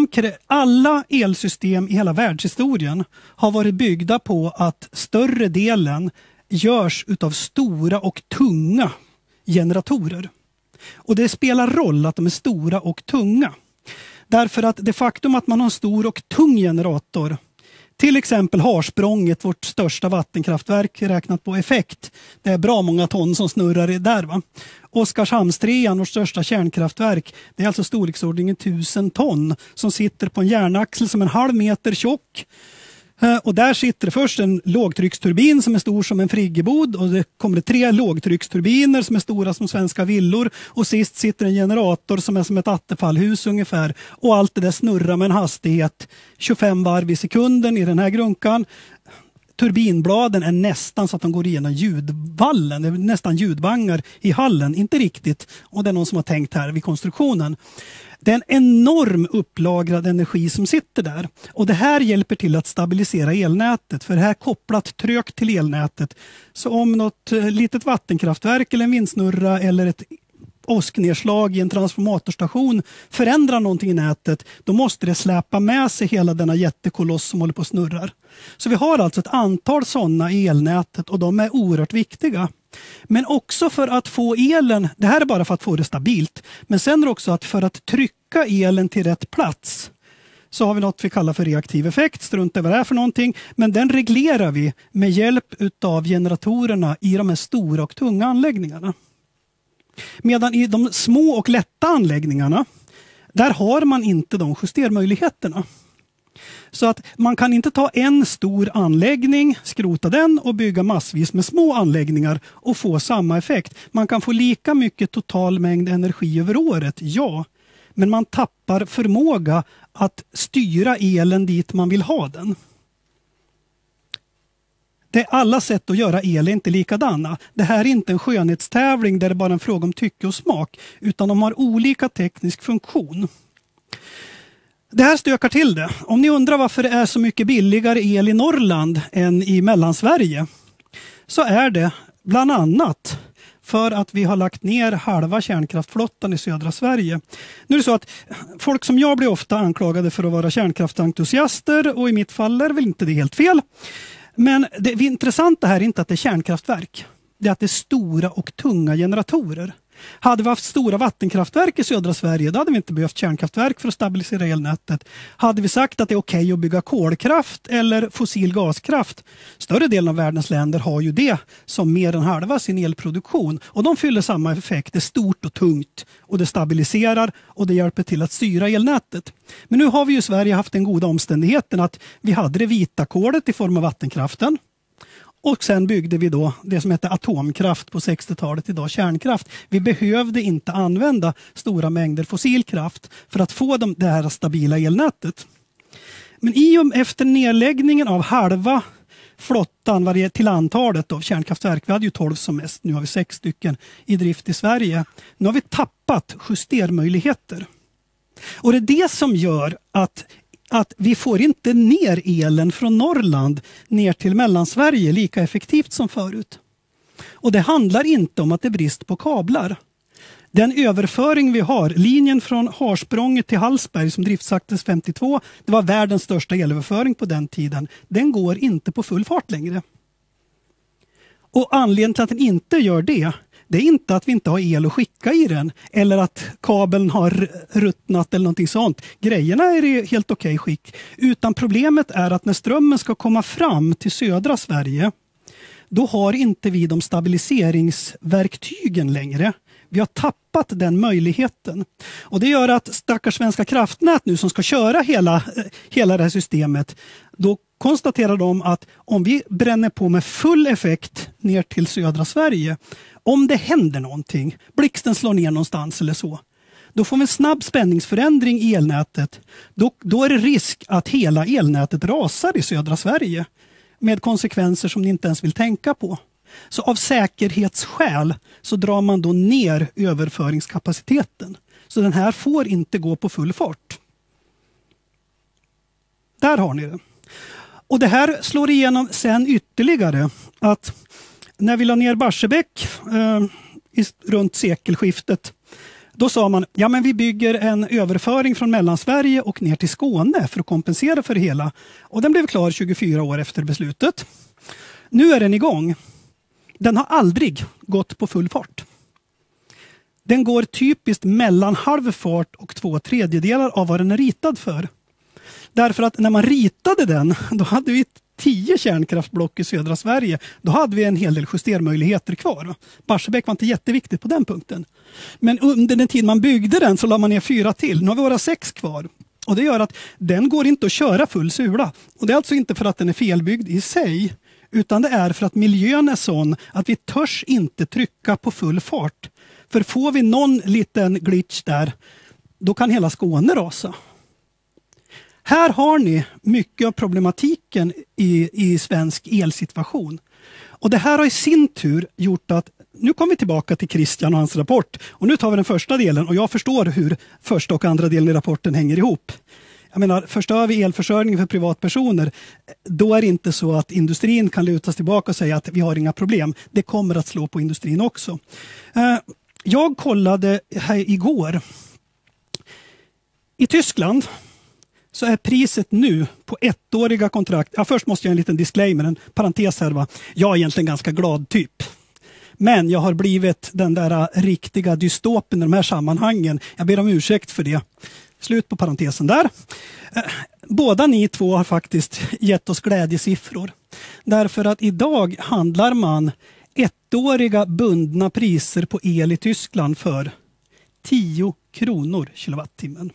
alla elsystem i hela världshistorien har varit byggda på att större delen görs utav stora och tunga generatorer. Och det spelar roll att de är stora och tunga. Därför att det faktum att man har en stor och tung generator, till exempel Harsprånget, vårt största vattenkraftverk räknat på effekt. Det är bra många ton som snurrar där, va? Oskarshamnstrean, vårt största kärnkraftverk, det är alltså storleksordningen 1000 ton som sitter på en järnaxel som är 1,5 meter tjock. Och där sitter först en lågtrycksturbin som är stor som en friggebod, och det kommer 3 lågtrycksturbiner som är stora som svenska villor, och sist sitter en generator som är som ett attefallhus ungefär, och allt det där snurrar med en hastighet 25 varv i sekunden i den här grunkan. Turbinbladen är nästan så att de går igenom ljudvallen, det är nästan ljudbangar i hallen, inte riktigt, och det är någon som har tänkt här vid konstruktionen. Det är en enorm upplagrad energi som sitter där. Och det här hjälper till att stabilisera elnätet. För det här är kopplat trögt till elnätet. Så om något litet vattenkraftverk eller en vindsnurra eller ett åsknedslag i en transformatorstation förändrar någonting i nätet, då måste det släpa med sig hela denna jättekoloss som håller på och snurrar. Så vi har alltså ett antal sådana i elnätet, och de är oerhört viktiga. Men också för att få elen, det här är bara för att få det stabilt, men sen är det också att för att trycka elen till rätt plats så har vi något vi kallar för reaktiv effekt, strunt i vad det är för någonting, men den reglerar vi med hjälp av generatorerna i de här stora och tunga anläggningarna. Medan i de små och lätta anläggningarna, där har man inte de justermöjligheterna. Så att man kan inte ta en stor anläggning, skrota den och bygga massvis med små anläggningar och få samma effekt. Man kan få lika mycket total mängd energi över året, ja. Men man tappar förmåga att styra elen dit man vill ha den. Det är alla sätt att göra el är inte likadana. Det här är inte en skönhetstävling där det bara är en fråga om tycke och smak, utan de har olika teknisk funktion. Det här stökar till det. Om ni undrar varför det är så mycket billigare el i Norrland än i Mellansverige, så är det bland annat för att vi har lagt ner halva kärnkraftflottan i södra Sverige. Nu är det så att folk som jag blir ofta anklagade för att vara kärnkraftentusiaster, och i mitt fall är väl inte det helt fel. Men det intressanta här är inte att det är kärnkraftverk. Det är att det är stora och tunga generatorer. Hade vi haft stora vattenkraftverk i södra Sverige, då hade vi inte behövt kärnkraftverk för att stabilisera elnätet. Hade vi sagt att det är okej att bygga kolkraft eller fossil gaskraft, större delen av världens länder har ju det som mer än halva sin elproduktion. Och de fyller samma effekt, det är stort och tungt, och det stabiliserar och det hjälper till att styra elnätet. Men nu har vi i Sverige haft den goda omständigheten att vi hade det vita kolet i form av vattenkraften. Och sen byggde vi då det som hette atomkraft på 60-talet, idag kärnkraft. Vi behövde inte använda stora mängder fossilkraft för att få det här stabila elnätet. Men efter nedläggningen av halva flottan till antalet av kärnkraftverk. Vi hade ju 12 som mest, nu har vi 6 stycken i drift i Sverige. Nu har vi tappat justermöjligheter. Och det är det som gör att vi får inte ner elen från Norrland ner till Mellansverige lika effektivt som förut. Och det handlar inte om att det är brist på kablar. Den överföring vi har, linjen från Harsprånget till Hallsberg som driftsattes 52, det var världens största elöverföring på den tiden. Den går inte på full fart längre. Och anledningen till att den inte gör det är inte att vi inte har el att skicka i den eller att kabeln har ruttnat eller någonting sånt. Grejerna är i helt okej skick. Utan problemet är att när strömmen ska komma fram till södra Sverige, då har inte vi de stabiliseringsverktygen längre. Vi har tappat den möjligheten. Och det gör att stackars Svenska kraftnät nu som ska köra hela det här systemet, då konstaterar de att om vi bränner på med full effekt ner till södra Sverige, om det händer någonting, blixten slår ner någonstans eller så, då får vi en snabb spänningsförändring i elnätet. Då är det risk att hela elnätet rasar i södra Sverige med konsekvenser som ni inte ens vill tänka på. Så av säkerhetsskäl så drar man då ner överföringskapaciteten. Så den här får inte gå på full fart. Där har ni det. Och det här slår igenom sen ytterligare att när vi la ner Barsebäck runt sekelskiftet, då sa man, ja men vi bygger en överföring från Mellansverige och ner till Skåne för att kompensera för det hela. Och den blev klar 24 år efter beslutet. Nu är den igång. Den har aldrig gått på full fart. Den går typiskt mellan halv fart och 2/3 av vad den är ritad för. Därför att när man ritade den, då hade vi 10 kärnkraftblock i södra Sverige. Då hade vi en hel del justermöjligheter kvar. Barsebäck var inte jätteviktigt på den punkten. Men under den tid man byggde den så la man ner 4 till. Nu har vi bara 6 kvar. Och det gör att den går inte att köra full sula. Och det är alltså inte för att den är felbyggd i sig, utan det är för att miljön är sån att vi törs inte trycka på full fart. För får vi någon liten glitch där, då kan hela Skåne rasa. Här har ni mycket av problematiken i svensk elsituation. Och det här har i sin tur gjort att, nu kommer vi tillbaka till Christian och hans rapport. Och nu tar vi den första delen och jag förstår hur första och andra delen i rapporten hänger ihop. Jag menar, förstör vi elförsörjningen för privatpersoner, då är det inte så att industrin kan lutas tillbaka och säga att vi har inga problem. Det kommer att slå på industrin också. Jag kollade här igår. I Tyskland så är priset nu på 1-åriga kontrakt. Ja, först måste jag en liten disclaimer, en parentes här. Jag är egentligen ganska glad typ. Men jag har blivit den där riktiga dystopen i de här sammanhangen. Jag ber om ursäkt för det. Slut på parentesen där. Båda ni två har faktiskt gett oss glädjesiffror. Därför att idag handlar man 1-åriga bundna priser på el i Tyskland för 10 kronor kilowattimmen.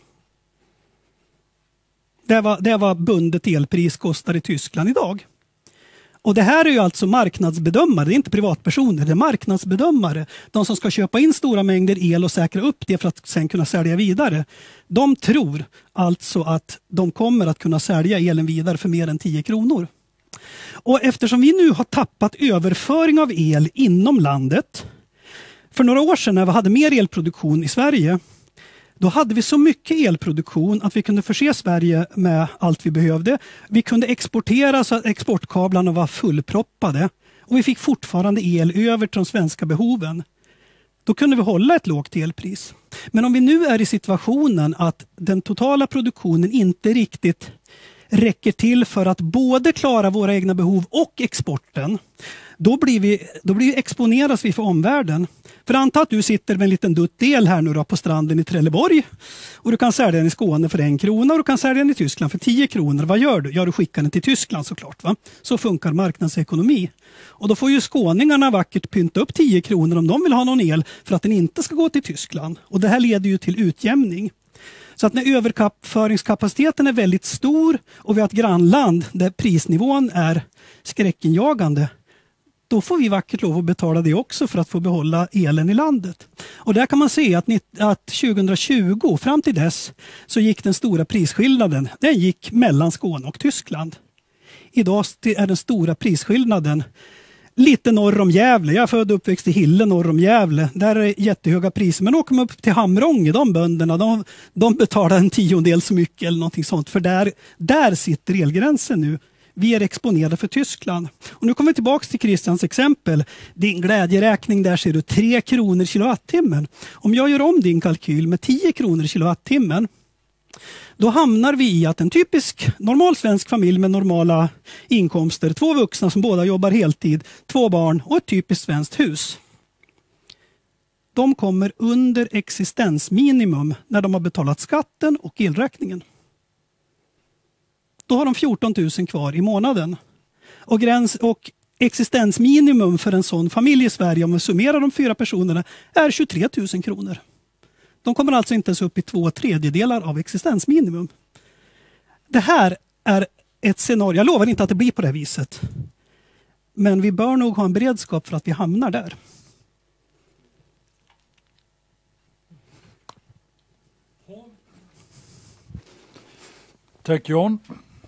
Det är vad bundet elpris kostar i Tyskland idag. Och det här är ju alltså marknadsbedömare, det är inte privatpersoner, det är marknadsbedömare. De som ska köpa in stora mängder el och säkra upp det för att sen kunna sälja vidare. De tror alltså att de kommer att kunna sälja elen vidare för mer än 10 kronor. Och eftersom vi nu har tappat överföring av el inom landet. För några år sedan när vi hade mer elproduktion i Sverige, då hade vi så mycket elproduktion att vi kunde förse Sverige med allt vi behövde. Vi kunde exportera så att exportkablarna var fullproppade. Och vi fick fortfarande el över till de svenska behoven. Då kunde vi hålla ett lågt elpris. Men om vi nu är i situationen att den totala produktionen inte riktigt räcker till för att både klara våra egna behov och exporten, då exponeras vi för omvärlden. För anta att du sitter med en liten dutt el här nu då på stranden i Trelleborg och du kan sälja den i Skåne för 1 krona och du kan sälja den i Tyskland för 10 kronor. Vad gör du? Ja, du skickar den till Tyskland såklart. Va? Så funkar marknadsekonomi. Och då får ju skåningarna vackert pynta upp 10 kronor om de vill ha någon el för att den inte ska gå till Tyskland. Och det här leder ju till utjämning. Så att när överföringskapaciteten är väldigt stor och vi har ett grannland där prisnivån är skräckinjagande, då får vi vackert lov att betala det också för att få behålla elen i landet. Och där kan man se att 2020, fram till dess, så gick den stora prisskillnaden. Den gick mellan Skåne och Tyskland. Idag är den stora prisskillnaden lite norr om Gävle. Jag är född och uppväxt i Hille norr om Gävle. Där är jättehöga priser. Men åker man upp till Hamrånge, de bönderna, de betalar en 10-del så mycket eller någonting sånt. För där sitter elgränsen nu. Vi är exponerade för Tyskland. Och nu kommer vi tillbaka till Christians exempel. Din glädjeräkning där ser du 3 kronor kilowattimmen. Om jag gör om din kalkyl med 10 kronor kilowattimmen, då hamnar vi i att en typisk normal svensk familj med normala inkomster, 2 vuxna som båda jobbar heltid, 2 barn och ett typiskt svenskt hus. De kommer under existensminimum när de har betalat skatten och elräkningen. Då har de 14 000 kvar i månaden. Och existensminimum för en sån familj i Sverige, om vi summerar de 4 personerna, är 23 000 kronor. De kommer alltså inte ens upp i 2/3 av existensminimum. Det här är ett scenario. Jag lovar inte att det blir på det här viset. Men vi bör nog ha en beredskap för att vi hamnar där. Tack Jan.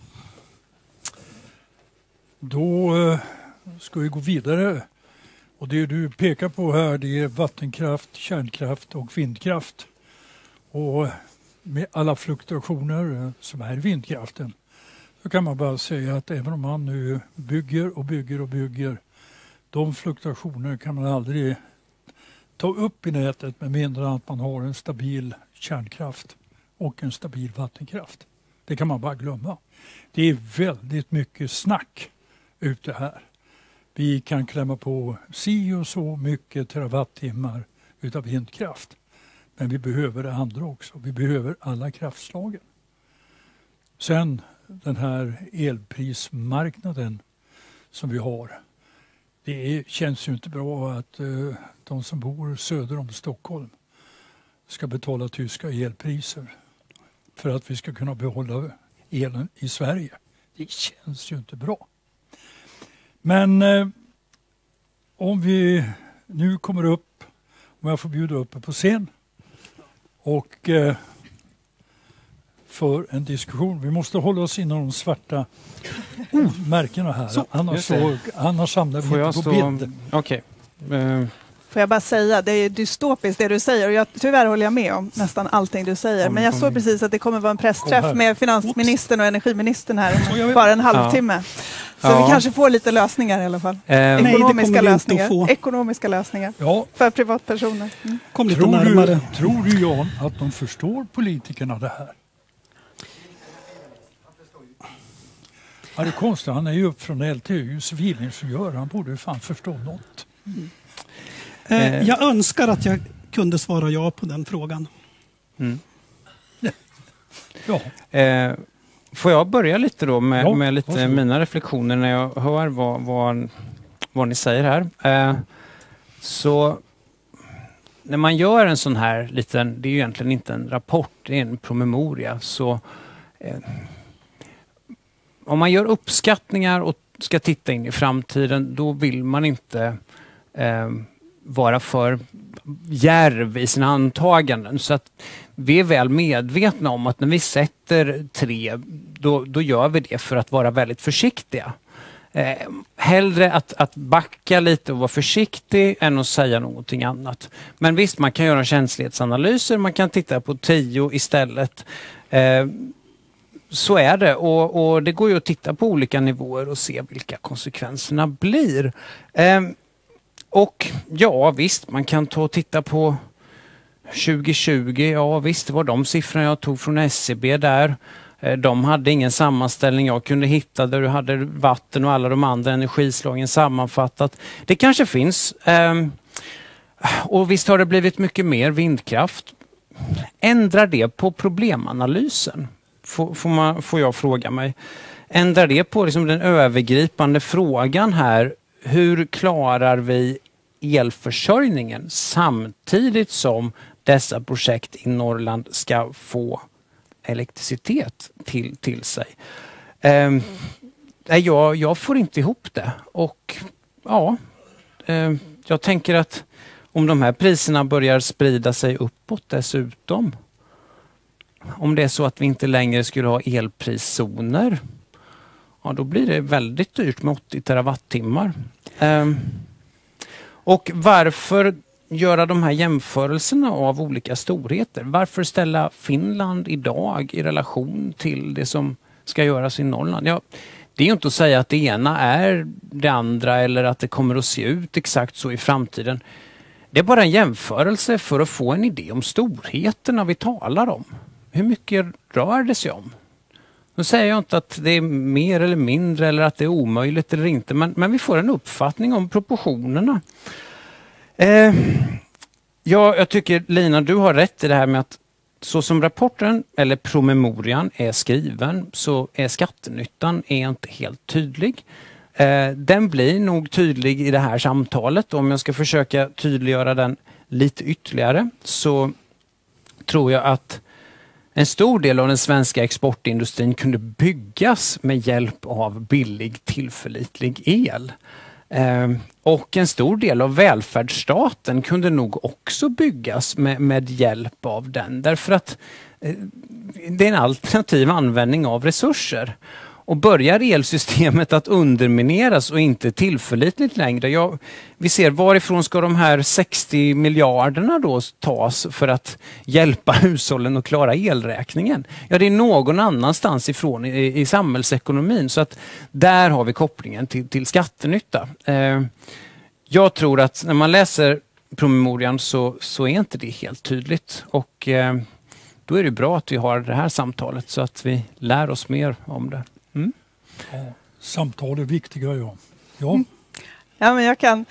Då ska vi gå vidare. Och det du pekar på här, det är vattenkraft, kärnkraft och vindkraft. Och med alla fluktuationer som är vindkraften, så kan man bara säga att även om man nu bygger, de fluktuationer kan man aldrig ta upp i nätet med mindre än att man har en stabil kärnkraft och en stabil vattenkraft. Det kan man bara glömma. Det är väldigt mycket snack ute här. Vi kan klämma på si och så mycket terawattimmar utav vindkraft. Men vi behöver det andra också. Vi behöver alla kraftslagen. Sen den här elprismarknaden som vi har. Det känns ju inte bra att de som bor söder om Stockholm ska betala tyska elpriser för att vi ska kunna behålla elen i Sverige. Det känns ju inte bra. Men om vi nu kommer upp, om jag får bjuda upp på scen och för en diskussion. Vi måste hålla oss inom de svarta märkena här. Annars hamnar vi inte på bild. Okej. Får jag bara säga, det är dystopiskt det du säger och tyvärr håller jag med om nästan allting du säger. Men jag såg precis att det kommer vara en pressträff med finansministern och energiministern här bara en halvtimme. Så vi kanske får lite lösningar i alla fall. Ekonomiska lösningar för privatpersoner. Kom lite närmare. Tror du Jan att de förstår politikerna det här? Ja, det är konstigt, han är ju upp från LTU, civilingenjör, han borde fan förstå något. Jag önskar att jag kunde svara ja på den frågan. Får jag börja lite då med lite mina reflektioner när jag hör vad ni säger här. Så när man gör en sån här liten, det är ju egentligen inte en rapport, det är en promemoria. Så om man gör uppskattningar och ska titta in i framtiden, då vill man inte vara för djärv i sina antaganden. Så att vi är väl medvetna om att när vi sätter 3, då gör vi det för att vara väldigt försiktiga. Hellre att backa lite och vara försiktig än att säga någonting annat. Men visst, man kan göra känslighetsanalyser, man kan titta på 10 istället. Så är det och det går ju att titta på olika nivåer och se vilka konsekvenserna blir. Och ja visst, man kan titta på 2020, ja visst, det var de siffrorna jag tog från SCB där. De hade ingen sammanställning jag kunde hitta där du hade vatten och alla de andra energislagen sammanfattat. Det kanske finns. Och visst har det blivit mycket mer vindkraft. Ändrar det på problemanalysen? Får jag fråga mig. Ändrar det på liksom den övergripande frågan här? Hur klarar vi elförsörjningen samtidigt som dessa projekt i Norrland ska få elektricitet till sig? Jag får inte ihop det. Och jag tänker att om de här priserna börjar sprida sig uppåt dessutom, om det är så att vi inte längre skulle ha elpriszoner, ja, då blir det väldigt dyrt med 80 terawattimmar. Och varför göra de här jämförelserna av olika storheter? Varför ställa Finland idag i relation till det som ska göras i Norrland? Ja, det är ju inte att säga att det ena är det andra eller att det kommer att se ut exakt så i framtiden. Det är bara en jämförelse för att få en idé om storheterna vi talar om. Hur mycket rör det sig om? Nu säger jag inte att det är mer eller mindre eller att det är omöjligt eller inte, men vi får en uppfattning om proportionerna. Jag tycker, Lina, du har rätt i det här med att så som rapporten eller promemorian är skriven så är skattenyttan inte helt tydlig. Den blir nog tydlig i det här samtalet. Om jag ska försöka tydliggöra den lite ytterligare så tror jag att en stor del av den svenska exportindustrin kunde byggas med hjälp av billig tillförlitlig el. Och en stor del av välfärdsstaten kunde nog också byggas med hjälp av den. Därför att det är en alternativ användning av resurser. Och börjar elsystemet att undermineras och inte tillförlitligt längre, ja, vi ser varifrån ska de här 60 miljarderna då tas för att hjälpa hushållen att klara elräkningen? Ja, det är någon annanstans ifrån i samhällsekonomin, så att där har vi kopplingen till skattenytta. Jag tror att när man läser promemorian så är inte det helt tydligt, och då är det bra att vi har det här samtalet så att vi lär oss mer om det. Mm. Ja, samtal är viktiga, ja. Ja, men jag kan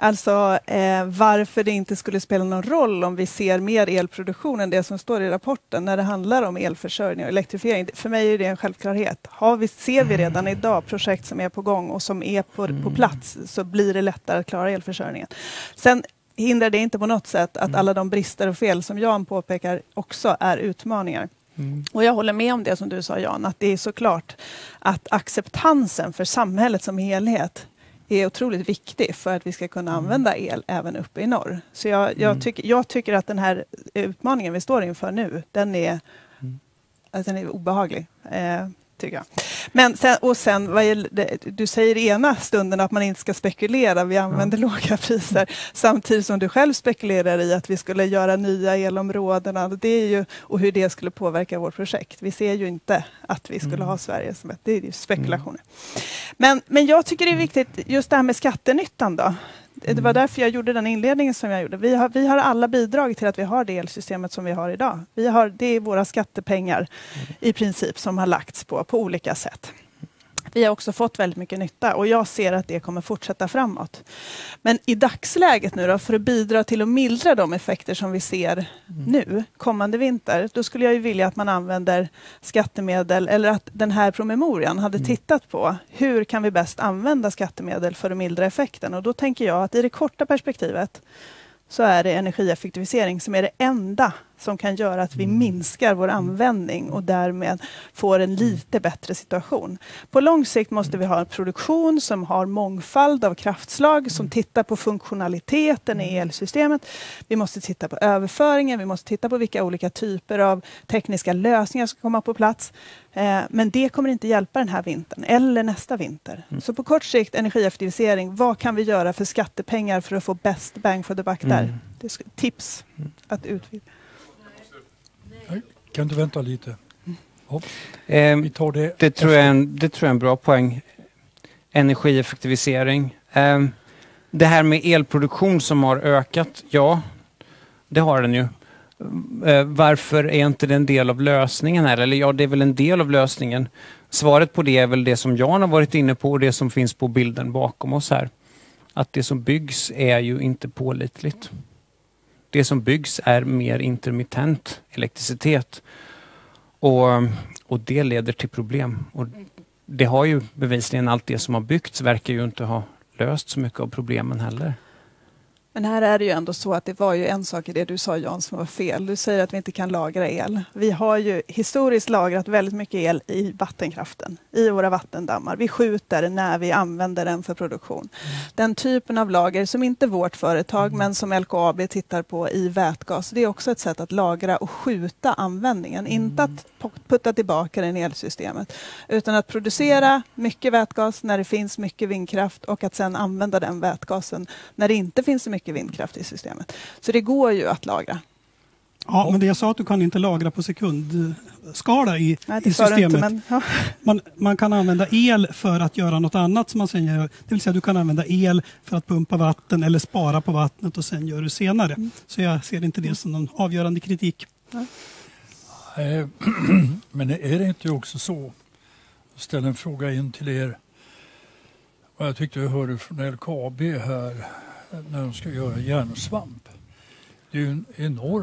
varför det inte skulle spela någon roll om vi ser mer elproduktion än det som står i rapporten när det handlar om elförsörjning och elektrifiering. För mig är det en självklarhet. Ser vi redan idag projekt som är på gång och som är på plats, så blir det lättare att klara elförsörjningen. Sen hindrar det inte på något sätt att alla de brister och fel som Jan påpekar också är utmaningar. Och jag håller med om det som du sa, Jan, att det är såklart att acceptansen för samhället som helhet är otroligt viktig för att vi ska kunna använda el även uppe i norr. Så jag tycker att den här utmaningen vi står inför nu, den är obehaglig. Tycker jag. Men sen vad du säger i ena stunden att man inte ska spekulera, vi använder låga priser, samtidigt som du själv spekulerar i att vi skulle göra nya elområden, det är ju, och hur det skulle påverka vårt projekt. Vi ser ju inte att vi skulle ha Sverige som det är ju spekulationer. Men jag tycker det är viktigt just det här med skattenyttan då. Det var därför jag gjorde den inledningen som jag gjorde. Vi har alla bidragit till att vi har det elsystemet som vi har idag. Det är våra skattepengar i princip som har lagts på olika sätt. Vi har också fått väldigt mycket nytta och jag ser att det kommer fortsätta framåt. Men i dagsläget nu då, för att bidra till att mildra de effekter som vi ser nu, kommande vinter, då skulle jag ju vilja att man använder skattemedel, eller att den här promemorian hade tittat på hur kan vi bäst använda skattemedel för att mildra effekten. Och då tänker jag att i det korta perspektivet så är det energieffektivisering som är det enda som kan göra att vi minskar vår användning och därmed får en lite bättre situation. På lång sikt måste vi ha en produktion som har mångfald av kraftslag, som tittar på funktionaliteten i elsystemet. Vi måste titta på överföringen, vi måste titta på vilka olika typer av tekniska lösningar som ska komma på plats. Men det kommer inte hjälpa den här vintern eller nästa vinter. Så på kort sikt energieffektivisering, vad kan vi göra för skattepengar för att få bäst bang for the buck där? Det är tips att utvidga. Kan du vänta lite? Vi tar det. Det tror jag är en bra poäng. Energieffektivisering. Det här med elproduktion som har ökat, ja, det har den ju. Varför är inte det en del av lösningen här? Eller ja, det är väl en del av lösningen. Svaret på det är väl det som Jan har varit inne på och det som finns på bilden bakom oss här. Att det som byggs är ju inte pålitligt. Det som byggs är mer intermittent elektricitet. Och det leder till problem. Och det har ju bevisligen allt det som har byggts verkar ju inte ha löst så mycket av problemen heller. Men här är det ju ändå så att det var ju en sak i det du sa, Jan, som var fel. Du säger att vi inte kan lagra el. Vi har ju historiskt lagrat väldigt mycket el i vattenkraften, i våra vattendammar. Vi skjuter när vi använder den för produktion. Den typen av lager som inte vårt företag, men som LKAB tittar på i vätgas, det är också ett sätt att lagra och skjuta användningen. Inte att putta tillbaka den i elsystemet, utan att producera mycket vätgas när det finns mycket vindkraft och att sedan använda den vätgasen när det inte finns så mycket vindkraft i systemet. Så det går ju att lagra. Ja, men det jag sa att du kan inte lagra på sekundskala i systemet. Inte, men, man kan använda el för att göra något annat som man sen gör. Det vill säga du kan använda el för att pumpa vatten eller spara på vattnet och sen gör du senare. Så jag ser inte det som någon avgörande kritik. Ja. Men är det inte också så? Jag ställer en fråga in till er. Och jag tyckte jag hörde från LKAB här när de ska göra järnsvamp. Det är ju en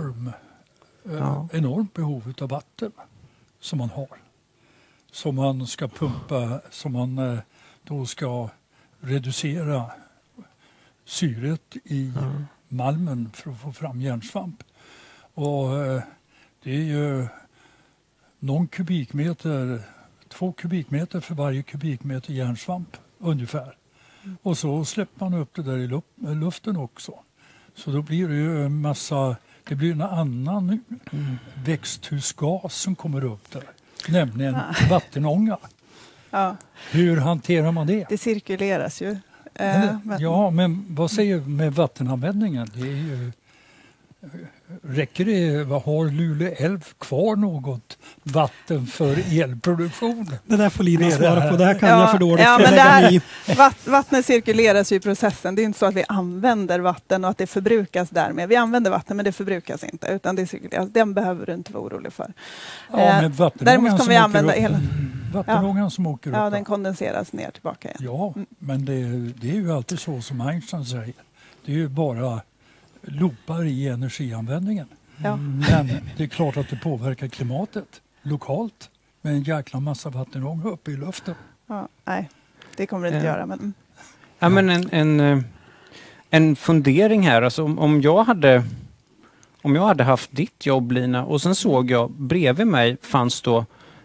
enormt behov av vatten som man har. Som man ska pumpa, som man då ska reducera syret i malmen för att få fram järnsvamp. Och det är ju någon kubikmeter, 2 kubikmeter för varje kubikmeter järnsvamp ungefär. Och så släpper man upp det där i luften också. Så då blir det ju en massa, det blir en annan växthusgas som kommer upp där. Nämligen vattenånga. Ja. Hur hanterar man det? Det cirkuleras ju. Ja, men vad säger du med vattenanvändningen? Det är ju, räcker det? Vad har Luleå älv kvar något vatten för elproduktion? Det där får Lina svara på. Det här kan jag för dåligt. Ja, men det här, vattnet cirkuleras ju i processen. Det är inte så att vi använder vatten och att det förbrukas därmed. Vi använder vatten men det förbrukas inte. Utan det cirkuleras. Den behöver du inte vara orolig för. Ja, däremot kan vi använda hela... Vattenångan som åker upp. Ja, den kondenseras ner tillbaka igen. Ja, men det är ju alltid så som Einstein säger. Det är ju bara loopar i energianvändningen. Ja. Men det är klart att det påverkar klimatet lokalt med en jäkla massa vattenånga uppe i luften. Ja, nej, det kommer det inte göra. Men... Ja, men en fundering här. Alltså, om jag hade haft ditt jobb, Lina, och sen såg jag bredvid mig fanns då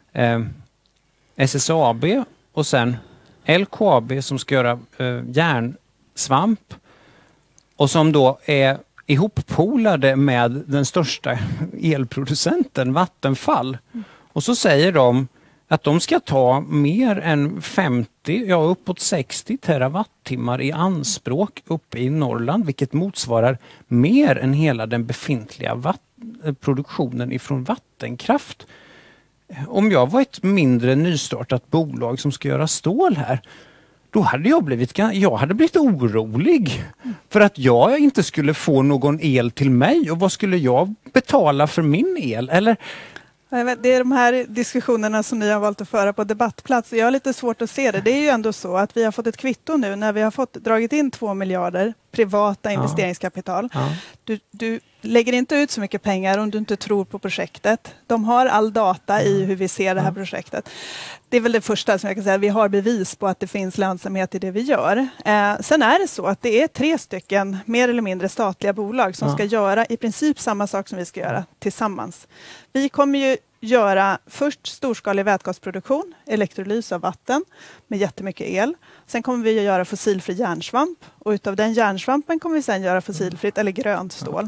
SSAB och sen LKAB som ska göra järnsvamp och som då är ihoppolade med den största elproducenten, Vattenfall. Och så säger de att de ska ta mer än 50, uppåt 60 terawattimmar i anspråk uppe i Norrland, vilket motsvarar mer än hela den befintliga produktionen ifrån vattenkraft. Om jag var ett mindre nystartat bolag som ska göra stål här, då hade jag hade blivit orolig för att jag inte skulle få någon el till mig. Och vad skulle jag betala för min el? Eller... Det är de här diskussionerna som ni har valt att föra på debattplats. Jag har lite svårt att se det. Det är ju ändå så att vi har fått ett kvitto nu när vi har dragit in 2 miljarder privata investeringskapital. Ja. Du lägger inte ut så mycket pengar om du inte tror på projektet. De har all data i hur vi ser det här projektet. Det är väl det första som jag kan säga. Vi har bevis på att det finns lönsamhet i det vi gör. Sen är det så att det är 3 stycken mer eller mindre statliga bolag som ska göra i princip samma sak som vi ska göra tillsammans. Vi kommer ju göra först storskalig vätgasproduktion, elektrolys av vatten med jättemycket el. Sen kommer vi att göra fossilfri järnsvamp och utav den järnsvampen kommer vi sen göra fossilfritt eller grönt stål.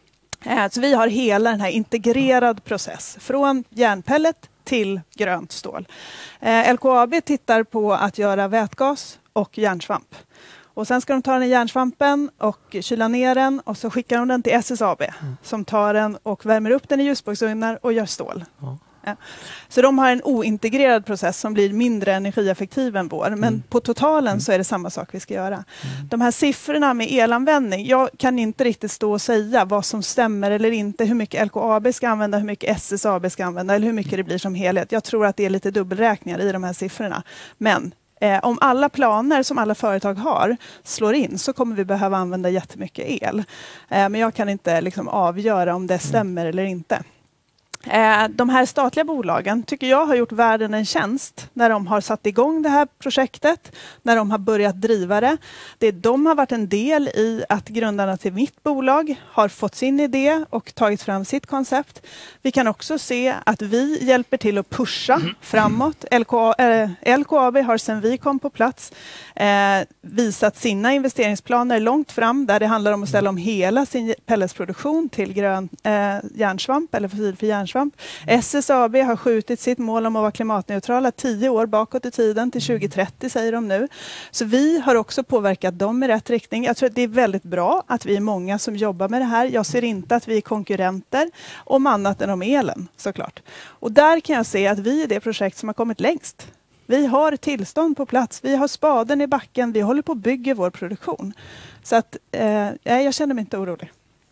Så vi har hela den här integrerad process från järnpellet till grönt stål. LKAB tittar på att göra vätgas och järnsvamp. Och sen ska de ta den i järnsvampen och kyla ner den och så skickar de den till SSAB som tar den och värmer upp den i ljusbågsugnar och gör stål. Ja. Så de har en ointegrerad process som blir mindre energieffektiv än vår. Men på totalen så är det samma sak vi ska göra. De här siffrorna med elanvändning, jag kan inte riktigt stå och säga vad som stämmer eller inte. Hur mycket LKAB ska använda, hur mycket SSAB ska använda eller hur mycket det blir som helhet. Jag tror att det är lite dubbelräkningar i de här siffrorna. Men om alla planer som alla företag har slår in så kommer vi behöva använda jättemycket el. Men jag kan inte avgöra om det stämmer eller inte. De här statliga bolagen tycker jag har gjort världen en tjänst när de har satt igång det här projektet, när de har börjat driva det. De har varit en del i att grundarna till mitt bolag har fått sin idé och tagit fram sitt koncept. Vi kan också se att vi hjälper till att pusha framåt. LKAB har sedan vi kom på plats visat sina investeringsplaner långt fram där det handlar om att ställa om hela sin pelletsproduktion till grön järnsvamp eller fossilfri järnsvamp. SSAB har skjutit sitt mål om att vara klimatneutrala 10 år bakåt i tiden till 2030 säger de nu. Så vi har också påverkat dem i rätt riktning. Jag tror att det är väldigt bra att vi är många som jobbar med det här. Jag ser inte att vi är konkurrenter om annat än om elen såklart. Och där kan jag se att vi är det projekt som har kommit längst. Vi har tillstånd på plats, vi har spaden i backen, vi håller på att bygga vår produktion. Så att jag känner mig inte orolig.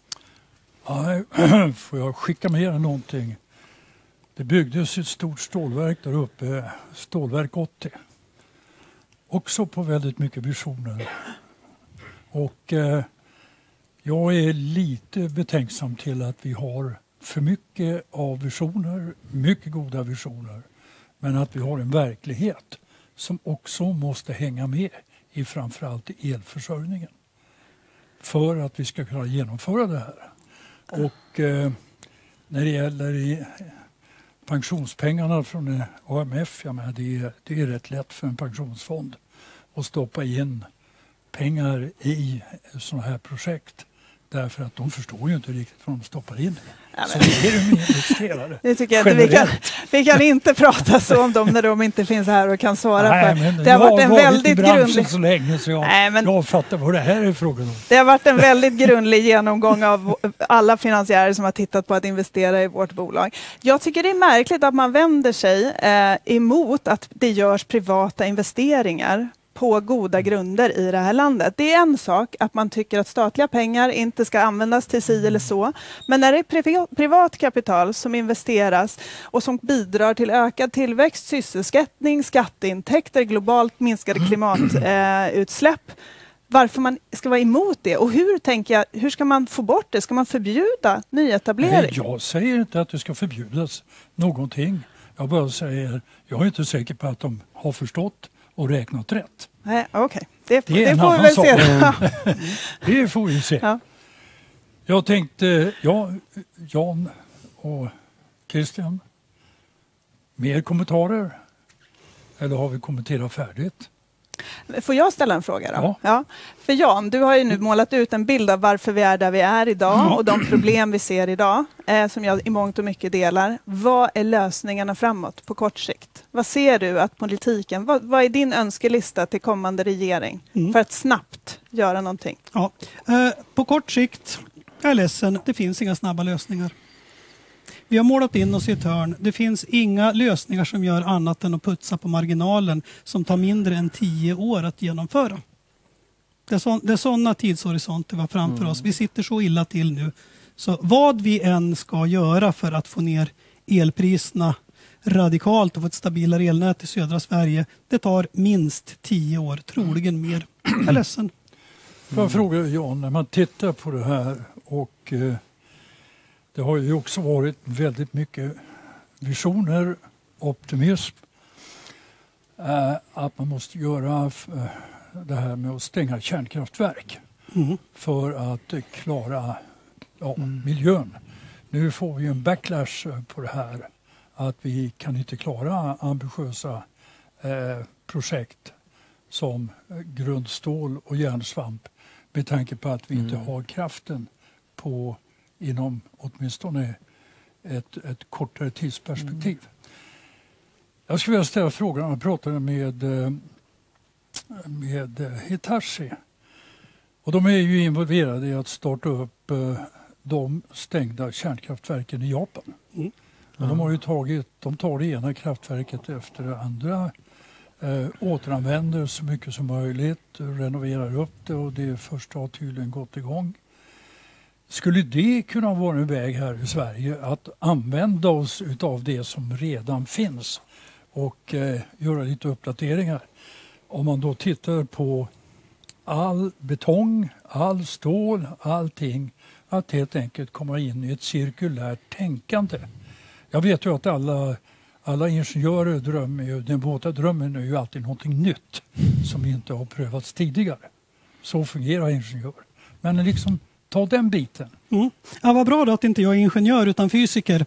Ja, får jag skicka med er någonting? Det byggdes ett stort stålverk där uppe, stålverk 80. Också på väldigt mycket visioner. Och jag är lite betänksam till att vi har för mycket av visioner, mycket goda visioner. Men att vi har en verklighet som också måste hänga med i framförallt elförsörjningen. För att vi ska kunna genomföra det här. Och när det gäller pensionspengarna från AMF, jag menar, det är rätt lätt för en pensionsfond att stoppa in pengar i sådana här projekt. Därför att de förstår ju inte riktigt vad de stoppar in. Ja, så det är de investerare. Det tycker jag inte. Vi kan inte prata så om dem när de inte finns här och kan svara. Det har varit en väldigt grundlig så länge så jag fattar vad det här är frågan om. Det har varit en väldigt grundlig genomgång av alla finansiärer som har tittat på att investera i vårt bolag. Jag tycker det är märkligt att man vänder sig emot att det görs privata investeringar på goda grunder i det här landet. Det är en sak att man tycker att statliga pengar inte ska användas till si eller så. Men när det är privat kapital som investeras och som bidrar till ökad tillväxt, sysselsättning, skatteintäkter, globalt minskade klimatutsläpp. Varför man ska vara emot det? Och hur ska man få bort det? Ska man förbjuda nyetablering? Nej, jag säger inte att det ska förbjudas någonting. Jag bara säger, jag är inte säker på att de har förstått och räknat rätt. Nej, okej. Det får vi väl se. Det får vi se. Ja. Jag tänkte, Jan och Christian, mer kommentarer? Eller har vi kommenterat färdigt? Får jag ställa en fråga då? Ja. För Jan, du har ju nu målat ut en bild av varför vi är där vi är idag och de problem vi ser idag som jag i mångt och mycket delar. Vad är lösningarna framåt på kort sikt? Vad ser du att politiken, vad är din önskelista till kommande regering för att snabbt göra någonting? Ja. På kort sikt, jag är ledsen, det finns inga snabba lösningar. Vi har målat in oss i ett hörn. Det finns inga lösningar som gör annat än att putsa på marginalen som tar mindre än 10 år att genomföra. Det är sådana tidshorisonter vi har framför oss. Vi sitter så illa till nu. Så vad vi än ska göra för att få ner elpriserna radikalt och få ett stabilare elnät i södra Sverige, det tar minst 10 år, troligen mer. Jag är ledsen. Får jag fråga Jan, när man tittar på det här och det har ju också varit väldigt mycket visioner, optimism. Att man måste göra det här med att stänga kärnkraftverk för att klara miljön. Nu får vi en backlash på det här. Att vi kan inte klara ambitiösa projekt som grundstål och järnsvamp med tanke på att vi inte har kraften på inom åtminstone ett kortare tidsperspektiv. Jag skulle vilja ställa frågan, jag pratade med Hitachi och de är ju involverade i att starta upp de stängda kärnkraftverken i Japan. Och de tar det ena kraftverket efter det andra, återanvänder så mycket som möjligt, renoverar upp det och det första har tydligen gått igång. Skulle det kunna vara en väg här i Sverige att använda oss av det som redan finns och göra lite uppdateringar? Om man då tittar på all betong, all stål, allting, att helt enkelt komma in i ett cirkulärt tänkande. Jag vet ju att alla ingenjörer drömmer ju, den våta drömmen är ju alltid någonting nytt som inte har prövats tidigare. Så fungerar ingenjör. Men liksom, ta den biten. Mm. Ja, vad bra då att inte jag är ingenjör utan fysiker.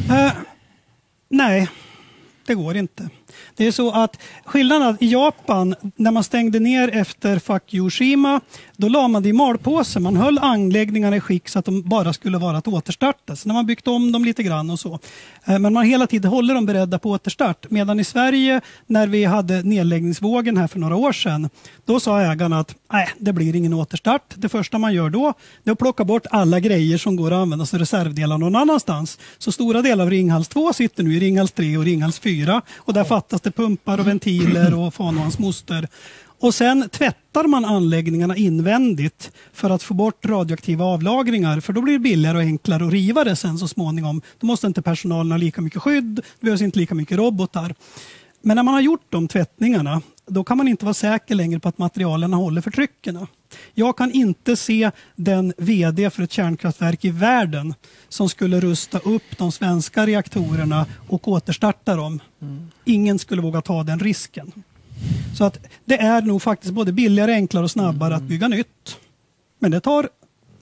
Nej, det går inte. Det är så att skillnaden i Japan, när man stängde ner efter Fukushima, då la man det i malpåse. Man höll anläggningarna i skick så att de bara skulle vara att återstarta. Så när man byggt om dem lite grann och så. Men man hela tiden håller dem beredda på återstart. Medan i Sverige, när vi hade nedläggningsvågen här för några år sedan, då sa ägarna att det blir ingen återstart. Det första man gör då är att plocka bort alla grejer som går att använda som reservdelar någon annanstans. Så stora delar av Ringhals 2 sitter nu i Ringhals 3 och Ringhals 4. Och där fattas det pumpar och ventiler och fan och hans moster. Och sen tvättar man anläggningarna invändigt för att få bort radioaktiva avlagringar. För då blir det billigare och enklare att riva det sen så småningom. Då måste inte personalen ha lika mycket skydd. Det behövs inte lika mycket robotar. Men när man har gjort de tvättningarna, då kan man inte vara säker längre på att materialen håller för tryckerna. Jag kan inte se den vd för ett kärnkraftverk i världen som skulle rusta upp de svenska reaktorerna och återstarta dem. Ingen skulle våga ta den risken. Så att det är nog faktiskt både billigare, enklare och snabbare att bygga nytt. Men det tar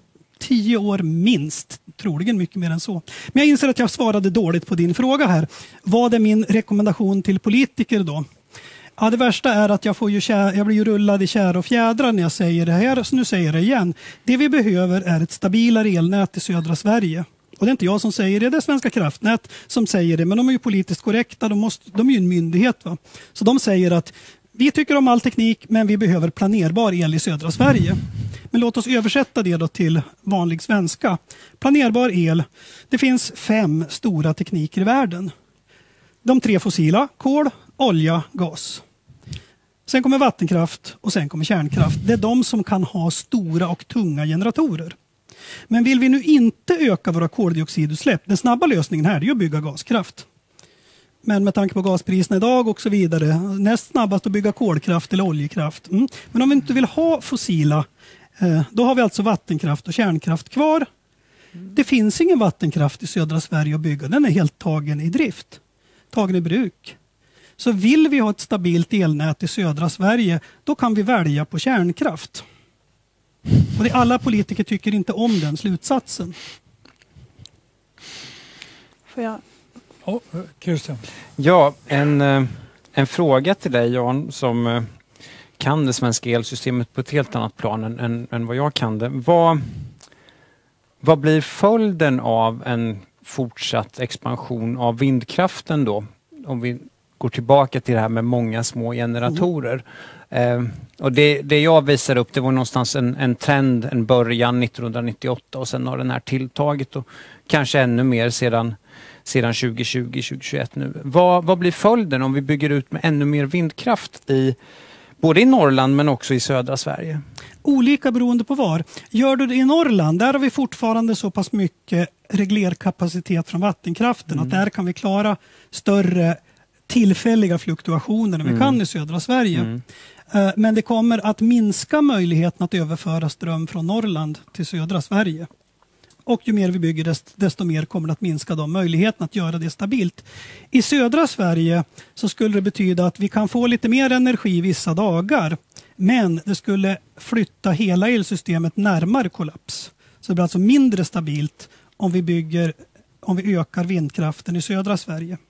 10 år minst, troligen mycket mer än så. Men jag inser att jag svarade dåligt på din fråga här. Vad är min rekommendation till politiker då? Ja, det värsta är att jag blir ju rullad i kär och fjädrar när jag säger det här, så nu säger jag det igen. Det vi behöver är ett stabilare elnät i södra Sverige. Och det är inte jag som säger det är Svenska kraftnät som säger det, men de är ju politiskt korrekta, de är ju en myndighet. Va? Så de säger att vi tycker om all teknik, men vi behöver planerbar el i södra Sverige. Men låt oss översätta det då till vanlig svenska. Planerbar el, det finns 5 stora tekniker i världen. De 3 fossila, kol, olja, gas. Sen kommer vattenkraft och sen kommer kärnkraft. Det är de som kan ha stora och tunga generatorer. Men vill vi nu inte öka våra koldioxidutsläpp, den snabba lösningen här är att bygga gaskraft. Men med tanke på gaspriserna idag och så vidare, näst snabbast att bygga kolkraft eller oljekraft. Men om vi inte vill ha fossila, då har vi alltså vattenkraft och kärnkraft kvar. Det finns ingen vattenkraft i södra Sverige att bygga, den är helt tagen i drift, tagen i bruk. Så vill vi ha ett stabilt elnät i södra Sverige, då kan vi välja på kärnkraft. Och alla politiker tycker inte om den slutsatsen. Får jag? Christian. Ja, en fråga till dig Jan som kan det svenska elsystemet på ett helt annat plan än vad jag kan det. Vad blir följden av en fortsatt expansion av vindkraften då? Om vi går tillbaka till det här med många små generatorer. Och det jag visar upp, det var någonstans en trend, en början 1998 och sen har den här tilltagit och kanske ännu mer sedan 2020-2021 nu. Vad blir följden om vi bygger ut med ännu mer vindkraft både i Norrland men också i södra Sverige? Olika beroende på var. Gör du det i Norrland, där har vi fortfarande så pass mycket reglerkapacitet från vattenkraften att där kan vi klara större tillfälliga fluktuationer än vi kan i södra Sverige. Men det kommer att minska möjligheten att överföra ström från Norrland till södra Sverige. Och ju mer vi bygger desto mer kommer det att minska de möjligheterna att göra det stabilt. I södra Sverige så skulle det betyda att vi kan få lite mer energi vissa dagar. Men det skulle flytta hela elsystemet närmare kollaps. Så det blir alltså mindre stabilt om vi ökar vindkraften i södra Sverige.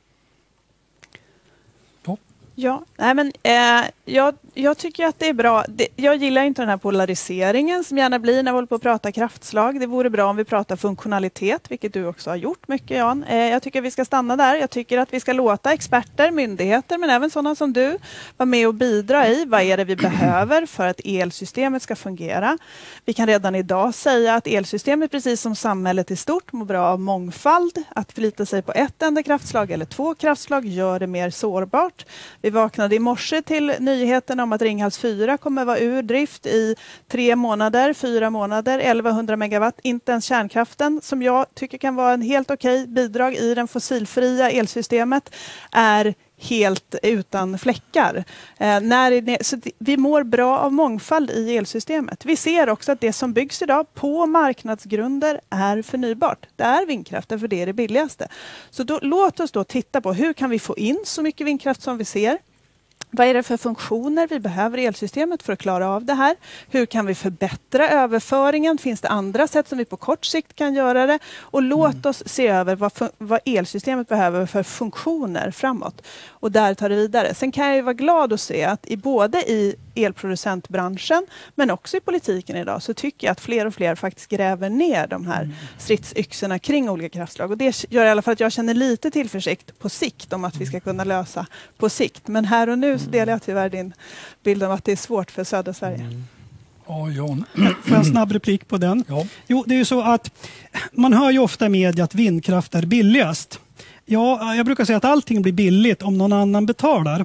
Ja, nej men, jag tycker att det är bra. Jag gillar inte den här polariseringen som gärna blir när vi håller på att prata kraftslag. Det vore bra om vi pratar funktionalitet, vilket du också har gjort mycket, Jan. Jag tycker att vi ska stanna där. Jag tycker att vi ska låta experter, myndigheter, men även sådana som du vara med och bidra i vad är det vi behöver för att elsystemet ska fungera. Vi kan redan idag säga att elsystemet, precis som samhället i stort, mår bra av mångfald. Att förlita sig på ett enda kraftslag eller 2 kraftslag gör det mer sårbart. Vi vaknade i morse till nyheten om att Ringhals 4 kommer vara ur drift i 4 månader, 1100 megawatt. Inte ens kärnkraften, som jag tycker kan vara en helt okej bidrag i den fossilfria elsystemet, är helt utan fläckar. Så vi mår bra av mångfald i elsystemet. Vi ser också att det som byggs idag på marknadsgrunder är förnybart. Det är vindkraft, för det är det billigaste. Så låt oss då titta på hur kan vi få in så mycket vindkraft som vi ser. Vad är det för funktioner vi behöver i elsystemet för att klara av det här? Hur kan vi förbättra överföringen? Finns det andra sätt som vi på kort sikt kan göra det? Och låt oss se över vad elsystemet behöver för funktioner framåt. Och där tar det vidare. Sen kan jag ju vara glad att se att både i elproducentbranschen men också i politiken idag så tycker jag att fler och fler faktiskt gräver ner de här stridsyxorna kring olika kraftslag. Och det gör i alla fall att jag känner lite tillförsikt på sikt om att vi ska kunna lösa på sikt. Men här och nu så delar jag tyvärr din bild av att det är svårt för södra Sverige. Ja, Jan. Får jag en snabb replik på den? Ja. Jo, det är ju så att man hör ju ofta i media att vindkraft är billigast. Ja, jag brukar säga att allting blir billigt om någon annan betalar.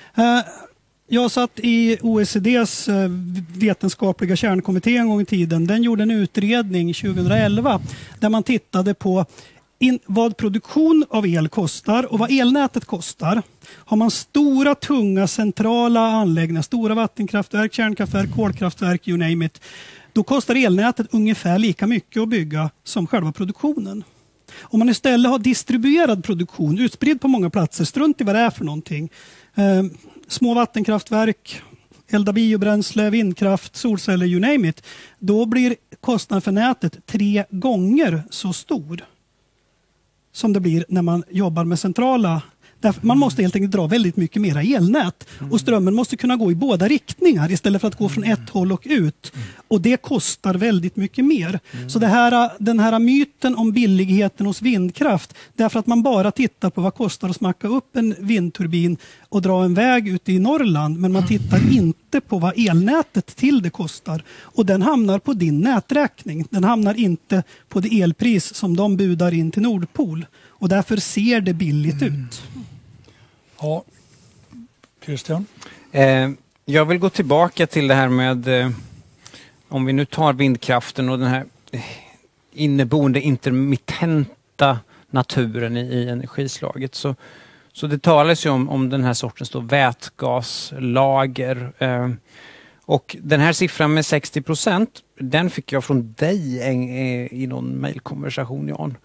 Jag satt i OECDs vetenskapliga kärnkommitté en gång i tiden. Den gjorde en utredning 2011 där man tittade på vad produktion av el kostar och vad elnätet kostar. Har man stora, tunga, centrala anläggningar, stora vattenkraftverk, kärnkraftverk, kolkraftverk, you name it, då kostar elnätet ungefär lika mycket att bygga som själva produktionen. Om man istället har distribuerad produktion, utspridd på många platser, strunt i vad det är för någonting, små vattenkraftverk, elda biobränsle, vindkraft, solceller, you name it, då blir kostnaden för nätet 3 gånger så stor som det blir när man jobbar med centrala. Man måste helt enkelt dra väldigt mycket mera elnät och strömmen måste kunna gå i båda riktningar istället för att gå från ett håll och ut. Och det kostar väldigt mycket mer. Så den här myten om billigheten hos vindkraft, därför att man bara tittar på vad kostar att smacka upp en vindturbin och dra en väg ute i Norrland, men man tittar inte på vad elnätet till det kostar. Och den hamnar på din näträkning. Den hamnar inte på det elpris som de budar in till Nordpol. Och därför ser det billigt ut. Ja, Christian? Jag vill gå tillbaka till det här med, om vi nu tar vindkraften och den här inneboende intermittenta naturen i energislaget. Så det talas ju om den här sortens då vätgaslager. Och den här siffran med 60%, den fick jag från dig i någon mejlkonversation, Jan.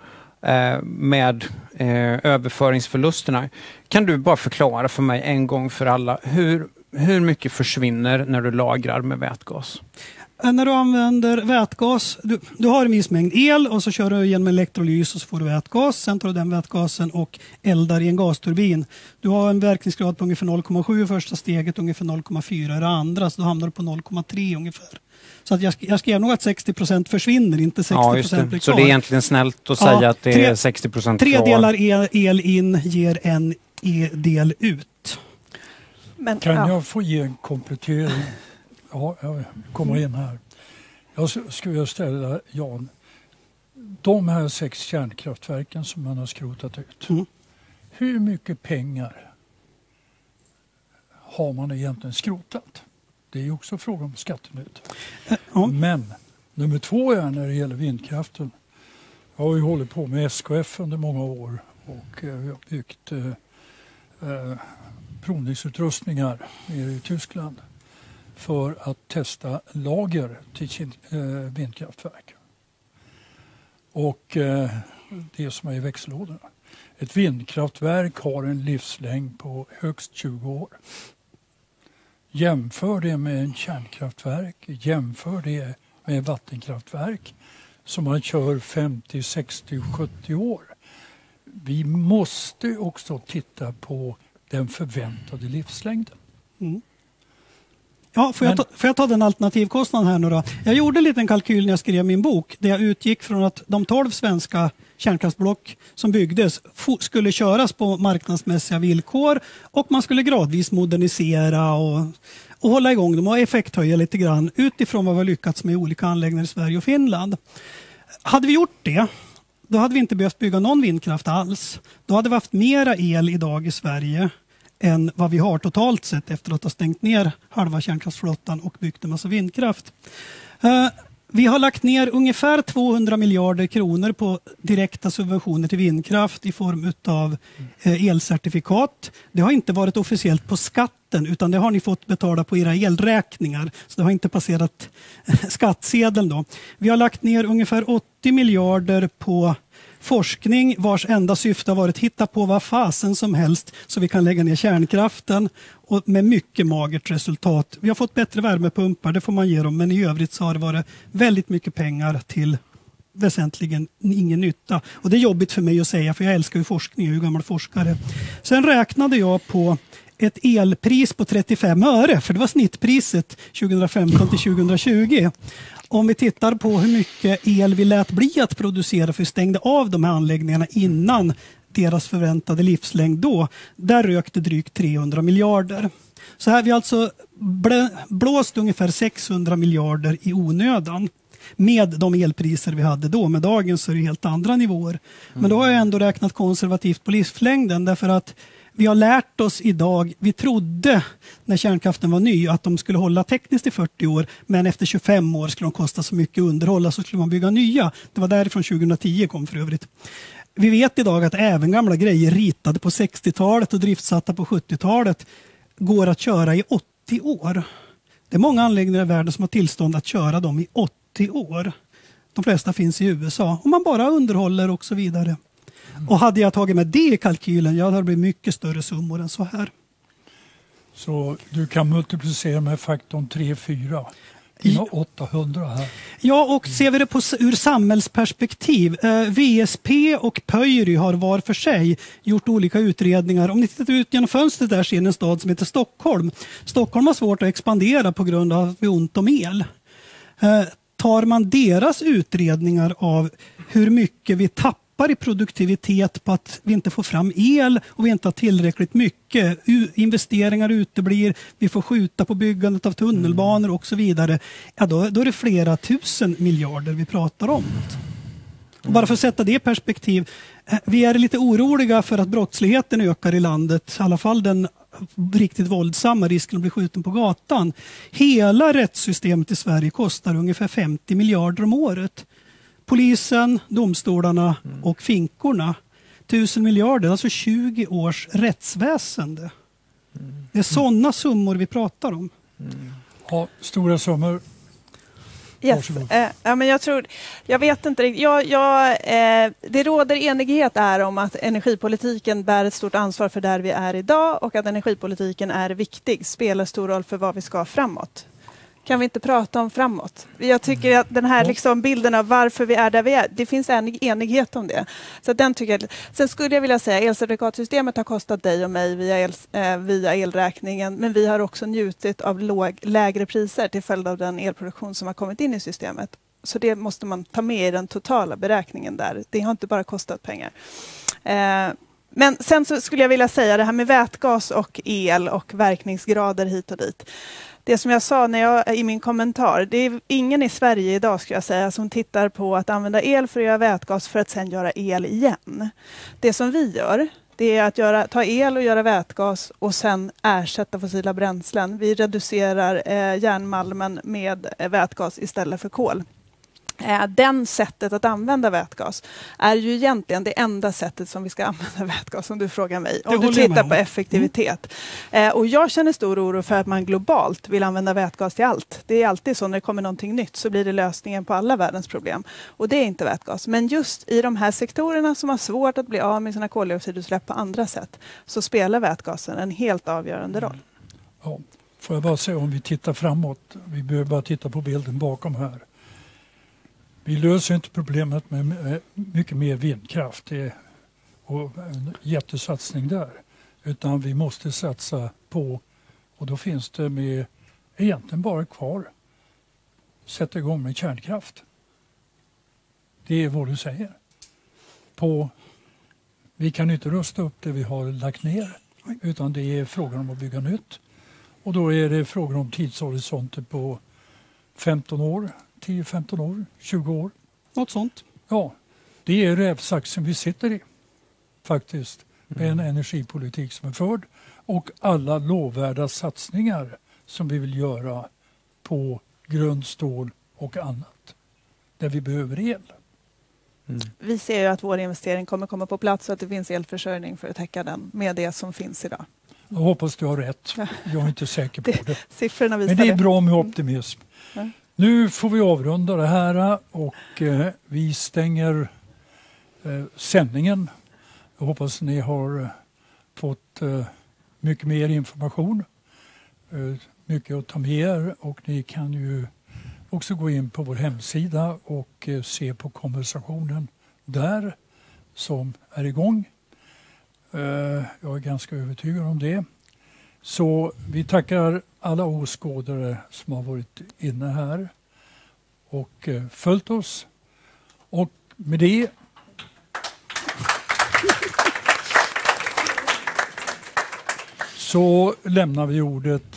Med överföringsförlusterna. Kan du bara förklara för mig en gång för alla hur mycket försvinner när du lagrar med vätgas? När du använder vätgas, du har en viss mängd el och så kör du genom elektrolys och så får du vätgas. Sen tar du den vätgasen och eldar i en gasturbin. Du har en verkningsgrad på ungefär 0,7 i första steget, ungefär 0,4 i det andra, så då hamnar du på 0,3 ungefär. Så att jag skrev nog att 60% försvinner, inte 60% blir kvar. Så det är egentligen snällt att säga att det är 60% kvar. 3 delar el in ger en del ut. Men, kan jag få ge en komplettering? Ja, jag kommer in här. Jag skulle ställa Jan. De här 6 kärnkraftverken som man har skrotat ut. Hur mycket pengar har man egentligen skrotat? Det är ju också fråga om skattenytt. Men nummer 2 är när det gäller vindkraften. Jag har ju hållit på med SKF under många år och vi har byggt provningsutrustningar nere i Tyskland för att testa lager till vindkraftverk. Och det som är i växellådorna. Ett vindkraftverk har en livslängd på högst 20 år. Jämför det med en kärnkraftverk, jämför det med vattenkraftverk som man kör 50, 60, 70 år. Vi måste också titta på den förväntade livslängden. Ja, får jag ta den alternativkostnaden här nu då? Jag gjorde en liten kalkyl när jag skrev min bok där jag utgick från att de 12 svenska kärnkraftsblock som byggdes skulle köras på marknadsmässiga villkor och man skulle gradvis modernisera och hålla igång dem och effekthöja lite grann utifrån vad vi har lyckats med i olika anläggningar i Sverige och Finland. Hade vi gjort det, då hade vi inte behövt bygga någon vindkraft alls. Då hade vi haft mera el idag i Sverige än vad vi har totalt sett efter att ha stängt ner halva kärnkraftsflottan och byggt en massa vindkraft. Vi har lagt ner ungefär 200 miljarder kronor på direkta subventioner till vindkraft i form av elcertifikat. Det har inte varit officiellt på skatten utan det har ni fått betala på era elräkningar. Så det har inte passerat skattsedeln då. Vi har lagt ner ungefär 80 miljarder på forskning vars enda syfte har varit att hitta på vad fasen som helst så vi kan lägga ner kärnkraften och med mycket magert resultat. Vi har fått bättre värmepumpar, det får man ge dem, men i övrigt så har det varit väldigt mycket pengar till väsentligen ingen nytta. Och det är jobbigt för mig att säga för jag älskar ju forskning, jag är ju gammal forskare. Sen räknade jag på ett elpris på 35 öre, för det var snittpriset 2015 till 2020. Om vi tittar på hur mycket el vi lät bli att producera för vi stängde av de här anläggningarna innan deras förväntade livslängd då, där rökte drygt 300 miljarder. Så här har vi alltså blåst ungefär 600 miljarder i onödan med de elpriser vi hade då. Med dagens är det helt andra nivåer. Men då har jag ändå räknat konservativt på livslängden därför att vi har lärt oss idag, vi trodde när kärnkraften var ny att de skulle hålla tekniskt i 40 år men efter 25 år skulle de kosta så mycket underhålla så skulle man bygga nya. Det var därifrån 2010 kom för övrigt. Vi vet idag att även gamla grejer ritade på 60-talet och driftsatta på 70-talet går att köra i 80 år. Det är många anläggningar i världen som har tillstånd att köra dem i 80 år. De flesta finns i USA och man bara underhåller och så vidare. Och hade jag tagit med det i kalkylen, jag hade blivit mycket större summor än så här. Så du kan multiplicera med faktorn 3-4. Det är 800 här. Ja, och ser vi det ur samhällsperspektiv. VSP och Pöyry har var för sig gjort olika utredningar. Om ni tittar ut genom fönstret där ser ni en stad som heter Stockholm. Stockholm har svårt att expandera på grund av att vi har ont om el. Tar man deras utredningar av hur mycket vi tappar i produktivitet på att vi inte får fram el och vi inte har tillräckligt mycket. Investeringar uteblir, vi får skjuta på byggandet av tunnelbanor och så vidare. Ja, då är det flera tusen miljarder vi pratar om. Och bara för att sätta det i perspektiv, vi är lite oroliga för att brottsligheten ökar i landet. I alla fall den riktigt våldsamma risken att bli skjuten på gatan. Hela rättssystemet i Sverige kostar ungefär 50 miljarder om året. Polisen, domstolarna och finkorna. 1000 miljarder, alltså 20 års rättsväsende. Det är sådana summor vi pratar om. Ja, stora summor. Yes. Men jag vet inte riktigt. Det råder enighet här om att energipolitiken bär ett stort ansvar för där vi är idag och att energipolitiken är viktig, spelar stor roll för vad vi ska framåt. Kan vi inte prata om framåt? Jag tycker att den här bilden av varför vi är där vi är, det finns enighet om det. Så den tycker jag. Sen skulle jag vilja säga elcertifikatsystemet har kostat dig och mig via elräkningen, men vi har också njutit av lägre priser till följd av den elproduktion som har kommit in i systemet. Så det måste man ta med i den totala beräkningen där. Det har inte bara kostat pengar. Men sen så skulle jag vilja säga det här med vätgas och el och verkningsgrader hit och dit. Det som jag sa i min kommentar, det är ingen i Sverige idag ska jag säga som tittar på att använda el för att göra vätgas för att sedan göra el igen. Det som vi gör, det är att ta el och göra vätgas och sen ersätta fossila bränslen. Vi reducerar järnmalmen med vätgas istället för kol. Den sättet att använda vätgas är ju egentligen det enda sättet som vi ska använda vätgas om du frågar mig. Om du tittar på effektivitet. Och jag känner stor oro för att man globalt vill använda vätgas till allt. Det är alltid så när det kommer någonting nytt så blir det lösningen på alla världens problem. Och det är inte vätgas. Men just i de här sektorerna som har svårt att bli av med sina koldioxidutsläpp på andra sätt så spelar vätgasen en helt avgörande roll. Ja, får jag bara säga om vi tittar framåt. Vi behöver bara titta på bilden bakom här. Vi löser inte problemet med mycket mer vindkraft och en jättesatsning där. Utan vi måste satsa på, och då finns det med egentligen bara kvar, sätta igång med kärnkraft. Det är vad du säger. Vi kan inte rusta upp det vi har lagt ner, utan det är frågan om att bygga nytt. Och då är det frågan om tidshorisonter på 15 år. 10-15 år, 20 år. Något sånt. Ja, det är rävsaxen vi sitter i faktiskt. Med en energipolitik som är förd och alla lovvärda satsningar som vi vill göra på grönt stål och annat. där vi behöver el. Vi ser ju att vår investering kommer komma på plats så att det finns elförsörjning för att täcka den med det som finns idag. Jag hoppas du har rätt. Jag är inte säker på det. Siffrorna visar Men det är bra med optimism. Ja. Nu får vi avrunda det här och vi stänger sändningen. Jag hoppas ni har fått mycket mer information. Mycket att ta med er och ni kan ju också gå in på vår hemsida och se på konversationen där som är igång. Jag är ganska övertygad om det. Så vi tackar alla åskådare som har varit inne här och följt oss. Och med det så lämnar vi ordet